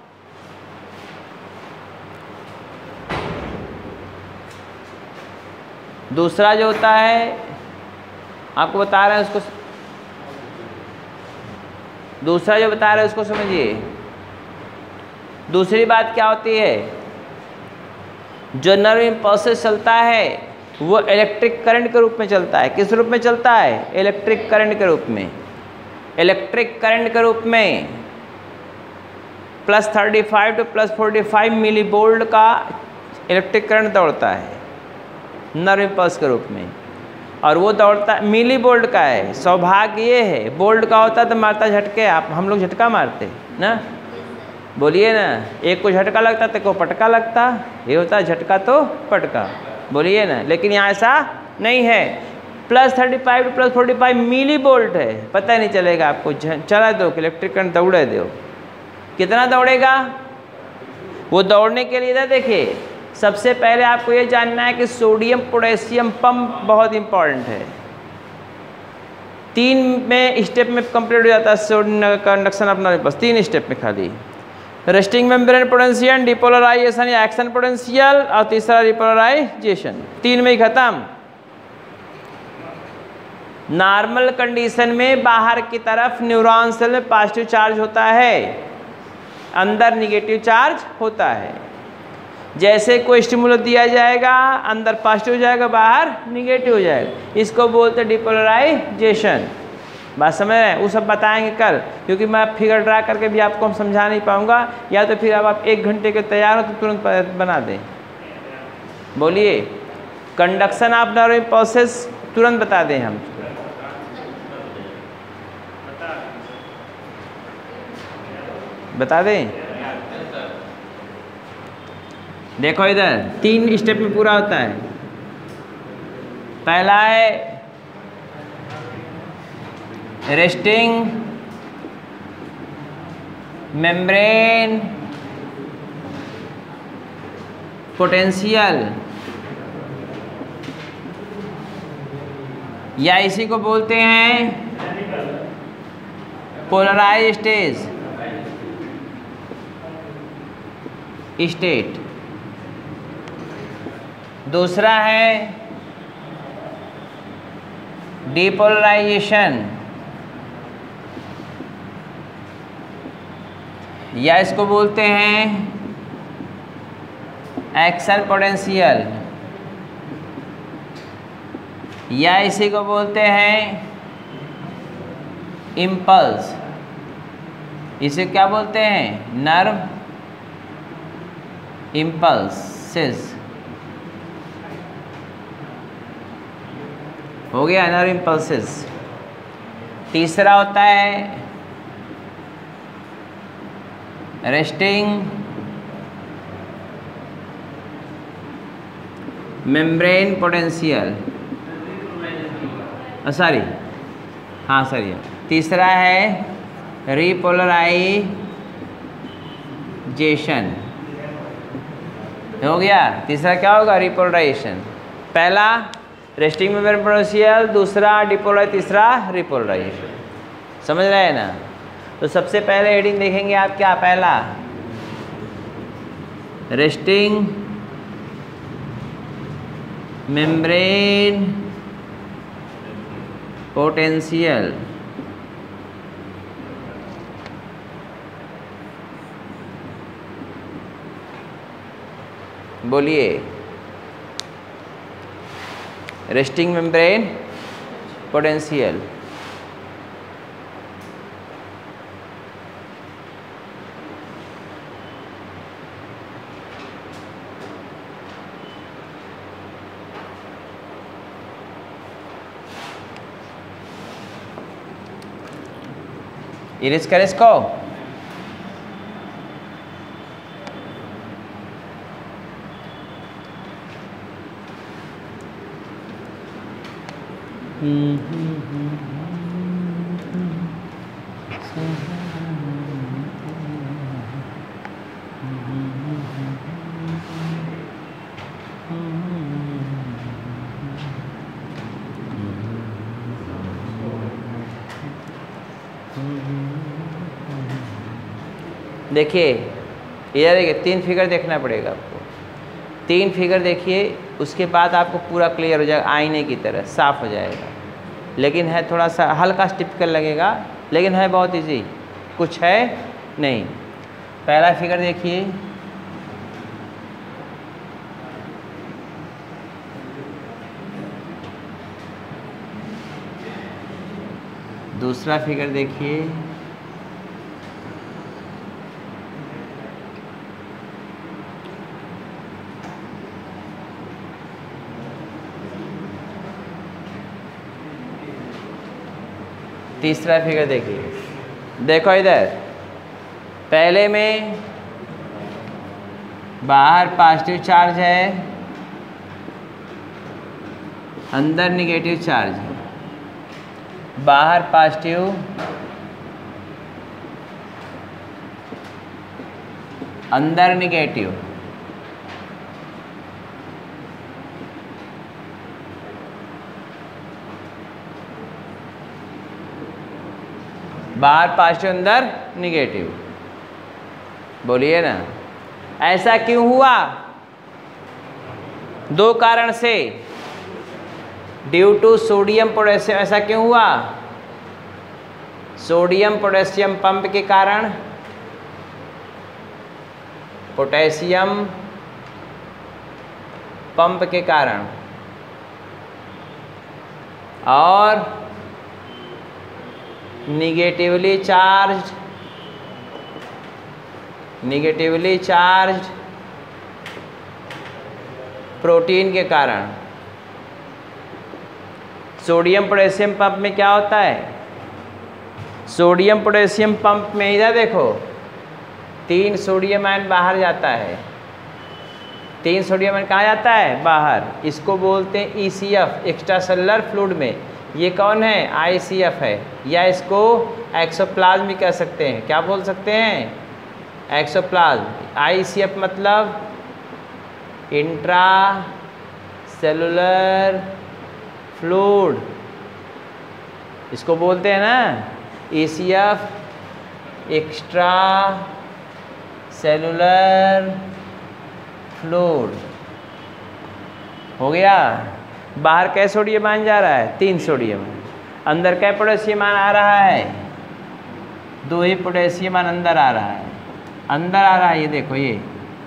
दूसरा जो होता है आपको बता रहे हैं उसको, दूसरा जो बता रहे हैं उसको समझिए। दूसरी बात क्या होती है, जो नर्व इम्पल्सेस चलता है वो इलेक्ट्रिक करंट के रूप में चलता है। किस रूप में चलता है? इलेक्ट्रिक करंट के रूप में। इलेक्ट्रिक करंट के रूप में plus thirty five to plus forty five millivolt का इलेक्ट्रिक करंट दौड़ता है नर्व इम्पल्स के रूप में, और वो दौड़ता मिली वोल्ट का है। सौभाग्य ये है, वोल्ट का होता तो मारता झटके, आप हम लोग झटका मारते ना, बोलिए ना, एक को झटका लगता तो को पटका लगता, ये होता झटका तो पटका, बोलिए ना। लेकिन यहाँ ऐसा नहीं है, plus thirty five to plus forty five millivolt है, पता ही नहीं चलेगा आपको, चला दो कि इलेक्ट्रिक करंट दौड़े दो। कितना दौड़ेगा? वो दौड़ने के लिए ना देखिए, सबसे पहले आपको ये जानना है कि सोडियम पोटेशियम पंप बहुत इंपॉर्टेंट है। तीन में स्टेप में कंप्लीट हो जाता है सोडियम कंडक्शन अपना बस, तीन स्टेप में खाली। रेस्टिंग मेम्ब्रेन पोटेंशियल, डिपोलराइजेशन या एक्शन पोटेंशियल, और तीसरा रिपोलराइजेशन, तीन में ही खत्म। नॉर्मल कंडीशन में बाहर की तरफ न्यूरॉन सेल में पॉजिटिव चार्ज होता है, अंदर निगेटिव चार्ज होता है। जैसे कोई स्टिमुलस दिया जाएगा अंदर पॉजिटिव हो जाएगा, बाहर निगेटिव हो जाएगा, इसको बोलते हैं डिपोलराइजेशन। बात समझ रहे हैं? वो सब बताएंगे कल, क्योंकि मैं फिगर ड्रा करके भी आपको हम समझा नहीं पाऊंगा, या तो फिर अब आप एक घंटे के तैयार हो तो तुरंत बना दें। बोलिए, कंडक्शन ऑफ नर्व इम्पल्सेस तुरंत बता दें हम, बता दें। देखो इधर तीन स्टेप में पूरा होता है। पहला है रेस्टिंग मेम्ब्रेन पोटेंशियल, या इसी को बोलते हैं पोलराइज स्टेज स्टेट। दूसरा है डिपोलराइजेशन, या इसको बोलते हैं एक्शन पोटेंशियल, या इसी को बोलते हैं इम्पल्स। इसे क्या बोलते हैं? Nerve impulses. हो गया नर्व इम्पल्सेस। तीसरा होता है रेस्टिंग मेम्ब्रेन पोटेंशियल, सॉरी हाँ सॉरी तीसरा है रिपोलराइजेशन। हो गया, तीसरा क्या होगा? रिपोलराइजेशन। पहला रेस्टिंग मेम्ब्रेन पोटेंशियल, दूसरा डिपोलराइज, तीसरा रिपोलराइजेशन। समझ रहे हैं ना? तो सबसे पहले हेडिंग देखेंगे आप क्या? पहला रेस्टिंग मेम्ब्रेन पोटेंशियल, बोलिए रेस्टिंग मेम्ब्रेन पोटेंशियल। इरेज करें इसको। देखिए इधर देखिए, तीन फिगर देखना पड़ेगा आपको। तीन फिगर देखिए, उसके बाद आपको पूरा क्लियर हो जाएगा, आईने की तरह साफ हो जाएगा। लेकिन है थोड़ा सा हल्का टिपिकल लगेगा, लेकिन है बहुत इजी, कुछ है नहीं। पहला फिगर देखिए, दूसरा फिगर देखिए, तीसरा फिगर देखिए। देखो इधर, पहले में बाहर पॉजिटिव चार्ज है, अंदर निगेटिव चार्ज है। बाहर पॉजिटिव, अंदर निगेटिव। बाहर पॉजिटिव, अंदर निगेटिव। बोलिए ना, ऐसा क्यों हुआ? दो कारण से, ड्यू टू सोडियम पोटेशियम। ऐसा क्यों हुआ? सोडियम पोटेशियम पंप के कारण, पोटेशियम पंप के कारण, और negatively charge negatively charge protein के कारण। सोडियम पोटेशियम पंप में क्या होता है? सोडियम पोटेशियम पंप में इधर देखो, तीन सोडियम आयन बाहर जाता है। तीन सोडियम आयन कहाँ जाता है? बाहर। इसको बोलते हैं E C F, extracellular fluid में। ये कौन है? आई सी एफ है, या इसको एक्सोप्लाज्म भी कह सकते हैं। क्या बोल सकते हैं? एक्सोप्लाज्म। आई सी एफ मतलब इंट्रा सेलुलर फ्लूइड, इसको बोलते हैं ना E C F, extracellular fluid. हो गया। बाहर कै सोडियम आयन जा रहा है? तीन सोडियम। अंदर कै पोटेशियम आयन आ रहा है? दो ही पोटेशियम आयन अंदर आ रहा है। अंदर आ रहा है, ये देखो, ये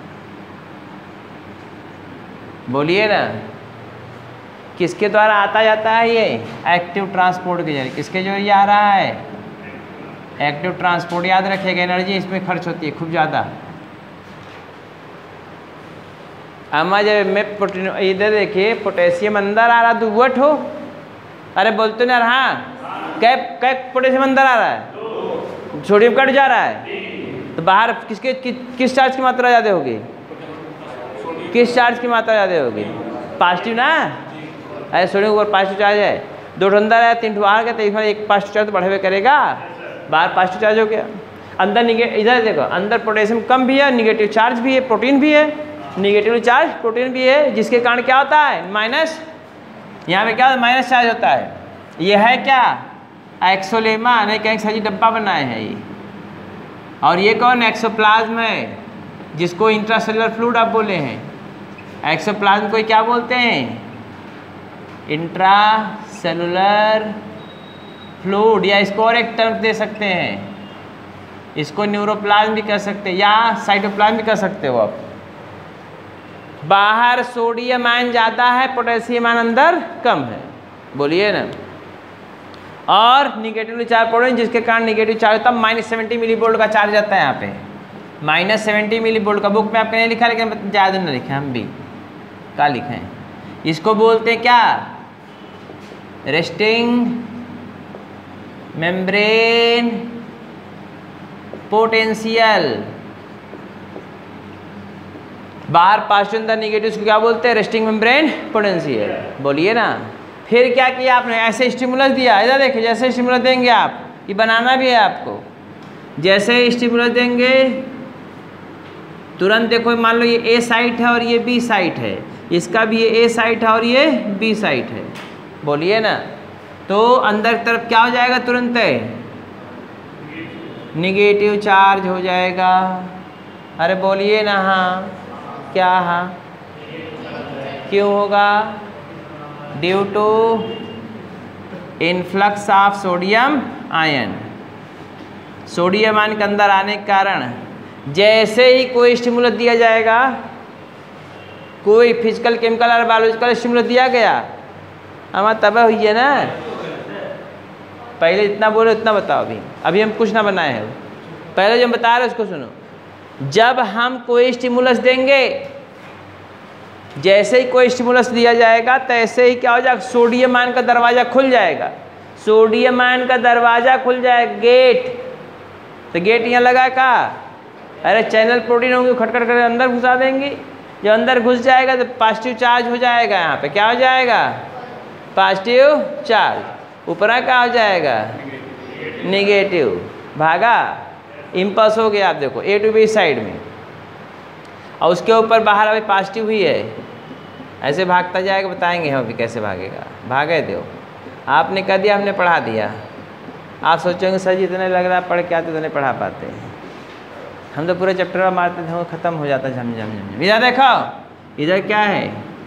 बोलिए ना, किसके द्वारा आता जाता है? ये एक्टिव ट्रांसपोर्ट के जरिए। किसके जरिए आ रहा है? Active transport. याद रखिएगा, एनर्जी इसमें खर्च होती है खूब ज़्यादा। अम्मा जब मैं प्रोटीन, इधर देखिए, पोटेशियम अंदर आ रहा, दुवट हो, अरे बोलते ना, हाँ, कै कै पोटेशियम अंदर आ रहा है, सोडियम कट जा रहा है, तो बाहर किसके कि, किस चार्ज की मात्रा ज़्यादा होगी? किस चार्ज की मात्रा ज़्यादा होगी? पॉजिटिव ना। अरे सोडियम ऊपर पॉजिटिव चार्ज है, दो ठो अंदर है, तीन ठो बाहर गया, तो इसमें एक पॉजिटिव चार्ज तो बढ़े हुए करेगा। बाहर पॉजिटिव चार्ज हो गया, अंदर निगेटिव। इधर देखो, अंदर पोटेशियम कम भी है, निगेटिव चार्ज भी है, प्रोटीन भी है, निगेटिव चार्ज प्रोटीन भी है, जिसके कारण क्या होता है? माइनस। यहाँ पे क्या होता है? माइनस चार्ज होता है। ये है क्या? एक्सोलेमा, नहीं कहीं सही डब्बा बनाए हैं ये। और ये कौन? एक्सोप्लाज्म है, जिसको इंट्रासेलुलर फ्लूइड आप बोले हैं। एक्सोप्लाज्म को क्या बोलते हैं? इंट्रा सेलुलर फ्लूइड, या इसको और एक टर्म दे सकते हैं, इसको न्यूरोप्लाज्म भी कह सकते हैं, या साइटोप्लाज्म भी कह सकते हो आप। बाहर सोडियम आयन ज़्यादा है, पोटेशियम आयन अंदर कम है। बोलिए ना। और निगेटिवली चार्ज प्रोटीन, जिसके कारण निगेटिव चार्ज होता है, माइनस सेवेंटी मिली वोल्ट का चार्ज आता है यहाँ पे। माइनस सेवेंटी मिली वोल्ट का बुक में आपने नहीं लिखा, लेकिन ज़्यादा न लिखे, हम भी क्या लिखे हैं। इसको बोलते हैं क्या? Resting membrane potential. बाहर पॉजिटिव, अंदर निगेटिव, इसको क्या बोलते हैं? Resting membrane potential. बोलिए ना। फिर क्या किया आपने? ऐसे स्टिमुलस दिया। इधर देखिए, जैसे स्टिमुलस देंगे आप, ये बनाना भी है आपको। जैसे स्टिमुलस देंगे तुरंत देखो, मान लो ये ए साइट है और ये बी साइट है, इसका भी ये ए साइट है और ये बी साइट है। बोलिए ना। तो अंदर की तरफ क्या हो जाएगा? तुरंत है निगेटिव चार्ज हो जाएगा। अरे बोलिए ना, हाँ क्या, हाँ क्यों होगा? Due to influx of sodium ion. Sodium ion के अंदर आने के कारण जैसे ही कोई स्टिमुलस दिया जाएगा, कोई फिजिकल, केमिकल और बायोलॉजिकल स्टिमुलस दिया गया, हमारा तबाह हुई है ना। पहले इतना बोलो, इतना बताओ। अभी अभी हम कुछ ना बनाए हैं, पहले जो हम बता रहे हैं उसको सुनो। जब हम कोई स्टिमुलस देंगे, जैसे ही कोई स्टिमुलस दिया जाएगा तैसे ही क्या हो जाएगा? सोडियम आयन का दरवाज़ा खुल जाएगा। सोडियम आयन का दरवाज़ा खुल जाएगा, गेट। तो गेट यहाँ लगा का, अरे चैनल प्रोटीन होंगे, खटखट कर अंदर घुसा देंगे। जब अंदर घुस जाएगा तो पॉजिटिव चार्ज हो जाएगा। यहाँ पे क्या हो जाएगा? Positive charge. ऊपरा क्या हो जाएगा? नेगेटिव। भागा, इम्पल्स हो गया। आप देखो ए टू बी साइड में, और उसके ऊपर बाहर अभी पॉजिटिव हुई है, ऐसे भागता जाएगा। बताएंगे हम अभी कैसे भागेगा। भागे दो, आपने कह दिया, हमने पढ़ा दिया। आप सोचेंगे सर जी इतने लग रहा है, पढ़ के आते तो नहीं पढ़ा पाते। हम तो पूरे चैप्टर में मारते थे, वो खत्म हो जाता झम झम झम। इधर देखो, इधर क्या है?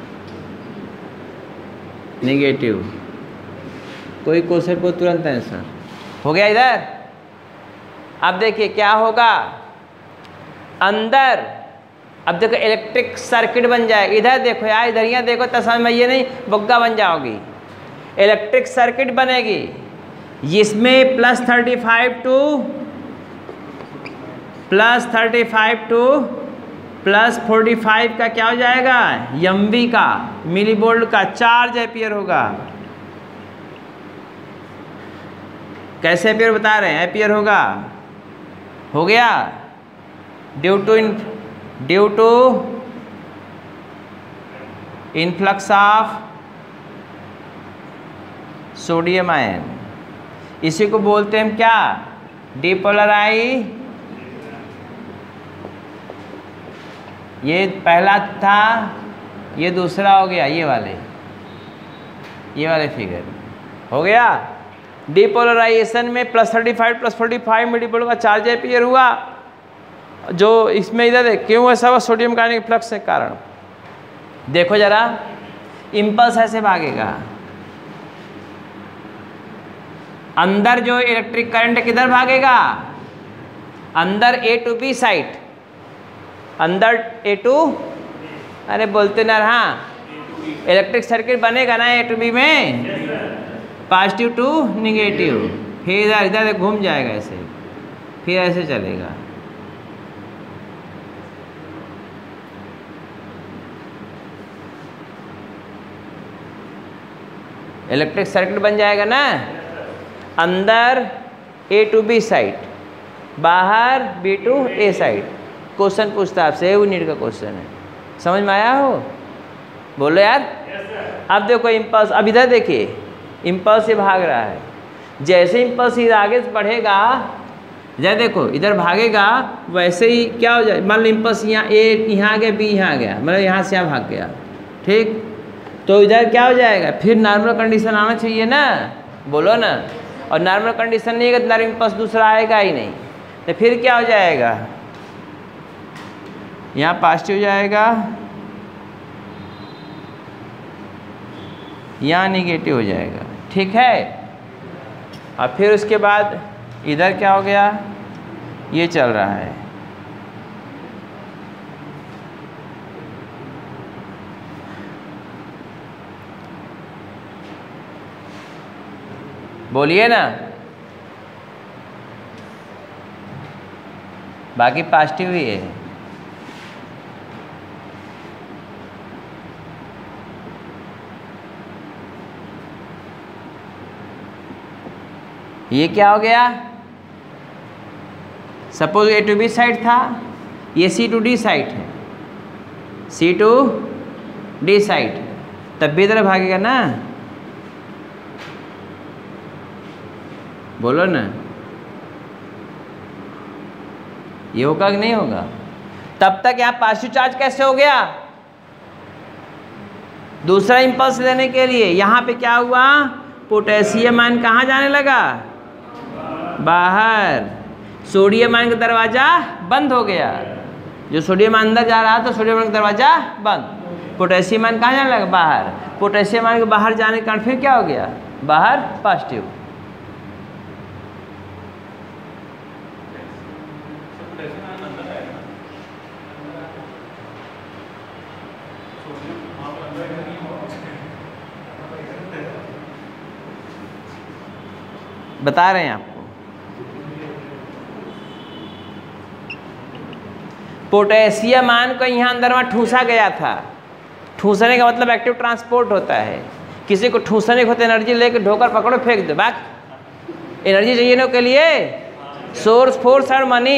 नेगेटिव। कोई क्वेश्चन को तुरंत आंसर हो गया इधर। अब देखिए क्या होगा अंदर। अब देखो इलेक्ट्रिक सर्किट बन जाए। इधर देखो यार, इधर यहाँ देखो तो समझ में ये नहीं, बुग्गा बन जाओगी। इलेक्ट्रिक सर्किट बनेगी जिसमें plus thirty five to plus thirty five to plus forty five का क्या हो जाएगा? एम वी का, मिली वोल्ट का चार्ज एम्पियर होगा। कैसे एम्पियर बता रहे हैं? एम्पियर होगा। हो गया। Due to in due to influx of sodium ion. इसी को बोलते हैं क्या? डिपोलराइज। ये पहला था, ये दूसरा हो गया। ये वाले ये वाले फिगर हो गया। डिपोलराइजेशन में plus thirty five plus forty five millivolt का चार्ज एम्पियर हुआ। जो इसमें इधर है, क्यों ऐसा हुआ? सोडियम का फ्लक्स के कारण। देखो जरा, इम्पल्स ऐसे भागेगा। अंदर जो इलेक्ट्रिक करंट किधर भागेगा? अंदर ए टू बी साइड। अंदर ए टू, अरे बोलते ना, हाँ इलेक्ट्रिक सर्किट बनेगा ना ए टू बी में, पॉजिटिव टू निगेटिव। फिर इधर इधर घूम जाएगा ऐसे, फिर ऐसे चलेगा। इलेक्ट्रिक सर्किट बन जाएगा ना, अंदर ए टू बी साइड, बाहर B to A side. Question पूछता है आपसे, यूनिट का क्वेश्चन है। समझ में आया हो? बोलो यार। yes, अब देखो इम्पल्स, अब इधर देखिए, इम्पल्स से भाग रहा है। जैसे इम्पल्स इधर आगे बढ़ेगा, इधर देखो इधर भागेगा, वैसे ही क्या हो जाए? मान लो इम्पल्स यहाँ ए यहाँ आ गया, बी यहाँ आ गया, मतलब यहाँ से यहाँ भाग गया। ठीक, तो इधर क्या हो जाएगा? फिर नॉर्मल कंडीशन आना चाहिए ना, बोलो ना। और नॉर्मल कंडीशन नहीं है तो नॉर्मल इम्पल्स दूसरा आएगा ही नहीं। तो फिर क्या हो जाएगा? यहाँ पॉजिटिव जाएगा, यहाँ निगेटिव हो जाएगा। ठीक है। और फिर उसके बाद इधर क्या हो गया? ये चल रहा है। बोलिए ना। बाकी पॉजिटिव ही है। ये क्या हो गया? Suppose A to B side था, ये सी टू डी साइड है, सी टू डी साइड, तब भी इधर भागेगा ना। बोलो ना, ये होगा कि नहीं होगा? तब तक यहाँ पॉजिटिव चार्ज कैसे हो गया? दूसरा इंपल्स लेने के लिए यहाँ पे क्या हुआ? पोटेशियम आयन कहाँ जाने लगा? बाहर। सोडियम आयन का दरवाजा बंद हो गया, जो सोडियम अंदर जा रहा था सोडियम आयन का दरवाजा बंद। पोटेशियम आयन कहाँ जाने लगा? बाहर। पोटेशियम आयन के बाहर जाने के कारण फिर क्या हो गया? बाहर पॉजिटिव। बता रहे हैं आपको। पोटेशियम आयन को यहाँ अंदर वहाँ ठूसा गया था। ठूसने का मतलब एक्टिव ट्रांसपोर्ट होता है। किसी को ठूसने को होता एनर्जी लेके ढोकर पकड़ो फेंक दो, बाक एनर्जी चाहिए ना के लिए सोर्स फोर्स और मनी।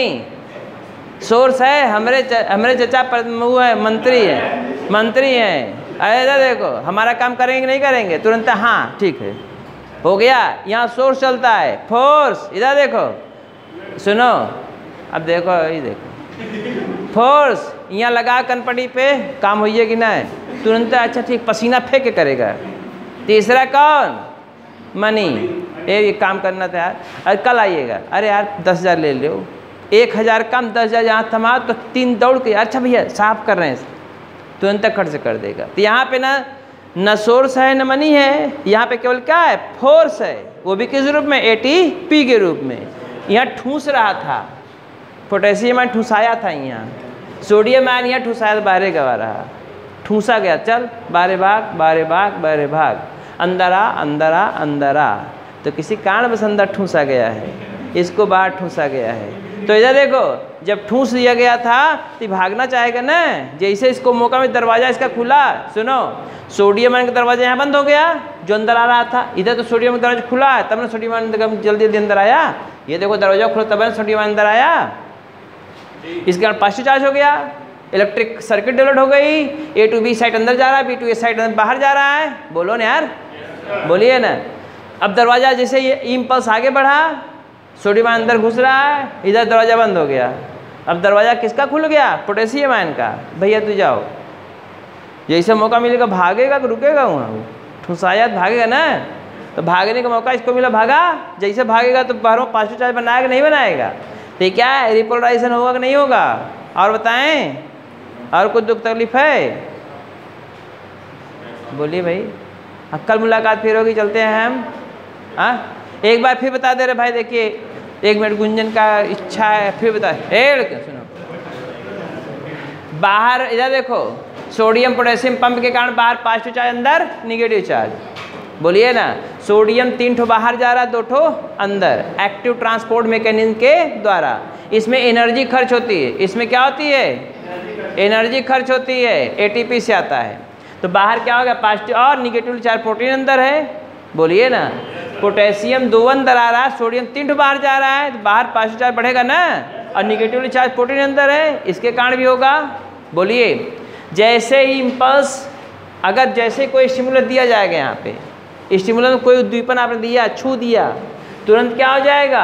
सोर्स है हमारे हमारे चचा वो है मंत्री है मंत्री हैं, ऐसा देखो हमारा काम करेंगे कि नहीं करेंगे? तुरंत हाँ ठीक है हो गया। यहाँ सोर्स चलता है फोर्स, इधर देखो सुनो, अब देखो ये देखो फोर्स यहाँ लगा कनपटी पे काम होइए कि नहीं? तुरंत अच्छा ठीक पसीना फेंक के करेगा। तीसरा कौन? मनी। ये ये काम करना था यार, अरे कल आइएगा, अरे यार दस हज़ार ले लो, एक हज़ार कम दस हज़ार यहाँ थमा तो तीन दौड़ के अच्छा भैया साफ कर रहे हैं, तुरंत खर्च कर देगा। तो यहाँ पे ना न सोर्स है न मनी है, यहाँ पे केवल क्या है? फोर्स है, वो भी किस रूप में? एटीपी के रूप में। यहाँ ठूस रहा था, पोटेशियम आयन ठूसाया था, यहाँ सोडियम आयन यहाँ ठूसाया बाहरे गवा रहा, ठूसा गया, चल बारे भाग बारे भाग बारे भाग, अंदर आ अंदर आ अंदर आ। तो किसी कारण बस अंदर ठूसा गया है, इसको बाहर ठूसा गया है। तो इधर देखो जब ठूस दिया गया था तो भागना चाहेगा ना, जैसे इसको मौका में दरवाजा इसका खुला, सुनो सोडियम आयन का दरवाजा यहाँ बंद हो गया जो अंदर आ रहा था, इधर तो सोडियम का दरवाजा खुला है तब ना सोडियम आयन जल्दी जल्दी अंदर आया। ये देखो दरवाजा खुला तब ना सोडियम आयन अंदर आया, इसके कारण पॉजिटिव चार्ज हो गया, इलेक्ट्रिक सर्किट डेवलप हो गई, ए टू बी साइड अंदर जा रहा है, बी टू ए साइड बाहर जा रहा है। बोलो ना यार, बोलिए ना। अब दरवाजा जैसे ये इम्पल्स आगे बढ़ा, सोडियम आयन अंदर घुस रहा है, इधर दरवाजा बंद हो गया। अब दरवाजा किसका खुल गया? पोटेशियम आयन का। भैया तू जाओ, जैसे मौका मिलेगा भागेगा कि रुकेगा? वहाँ ठुसाया भागेगा ना, तो भागने का मौका इसको मिला, भागा। जैसे भागेगा तो बाहरों पॉजिटिव चार्ज बनाएगा नहीं बनाएगा? तो क्या है रिपोलराइजेशन होगा कि नहीं होगा? और बताएं, और कुछ दुख तकलीफ है? बोलिए भाई। हाँ कल मुलाकात फिर होगी, चलते हैं हम। हाँ एक बार फिर बता दे रहे भाई, देखिए एक मिनट गुंजन का इच्छा है, फिर बता। ए सुनो, बाहर इधर देखो, सोडियम पोटेशियम पंप के कारण बाहर पॉजिटिव चार्ज, अंदर निगेटिव चार्ज। बोलिए ना, सोडियम तीन ठो बाहर जा रहा, दो ठो अंदर, एक्टिव ट्रांसपोर्ट मैकेनिज्म के द्वारा। इसमें एनर्जी खर्च होती है, इसमें क्या होती है? एनर्जी खर्च होती है, एटीपी से आता है। तो बाहर क्या होगा? पॉजिटिव और निगेटिव चार्ज प्रोटीन अंदर है। बोलिए ना, पोटेशियम दो अंदर आ रहा है, सोडियम तीन ठो बाहर जा रहा है, तो बाहर पॉजिटिव चार्ज बढ़ेगा ना, और निगेटिव चार्ज प्रोटीन अंदर है, इसके कारण भी होगा। बोलिए, जैसे ही इम्पल्स, अगर जैसे कोई स्टिमुलस दिया जाएगा, यहाँ पे स्टिमुलस में कोई उद्दीपन आपने दिया, छू दिया, तुरंत क्या हो जाएगा?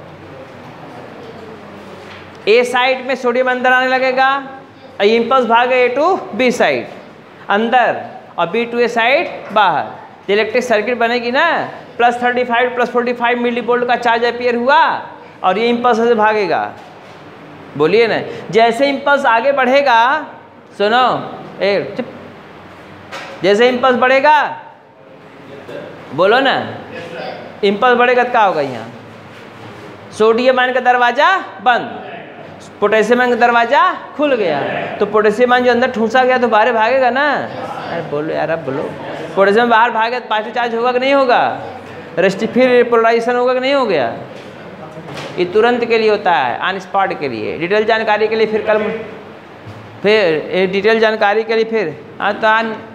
ए साइड में सोडियम अंदर आने लगेगा, और इम्पल्स भागे ए टू बी साइड अंदर, और बी टू ए साइड बाहर। इलेक्ट्रिक सर्किट बनेगी ना, plus thirty five plus forty five millivolt का चार्ज अपीयर हुआ, और ये इम्पल्स से भागेगा। बोलिए ना, जैसे इम्पल्स आगे बढ़ेगा, सुनो ए चुप, जैसे इम्पल्स बढ़ेगा, बोलो ना, इम्पल्स बढ़ेगा तो क्या होगा? यहाँ सोडियम आयन का दरवाजा बंद, पोटेशियम आयन का दरवाजा खुल गया। तो पोटेशियम आयन जो अंदर ठूसा गया तो बाहर भागेगा ना। अरे बोलो यार, अब बोलो, पोटेशियम बाहर भागे तो पॉजिटिव चार्ज होगा कि नहीं होगा? रेस्ट फिर पोलराइजेशन होगा कि नहीं हो गया? ये तुरंत के लिए होता है, ऑन स्पॉट के लिए। डिटेल जानकारी के लिए फिर कल, फिर डिटेल जानकारी के लिए फिर हाँ तो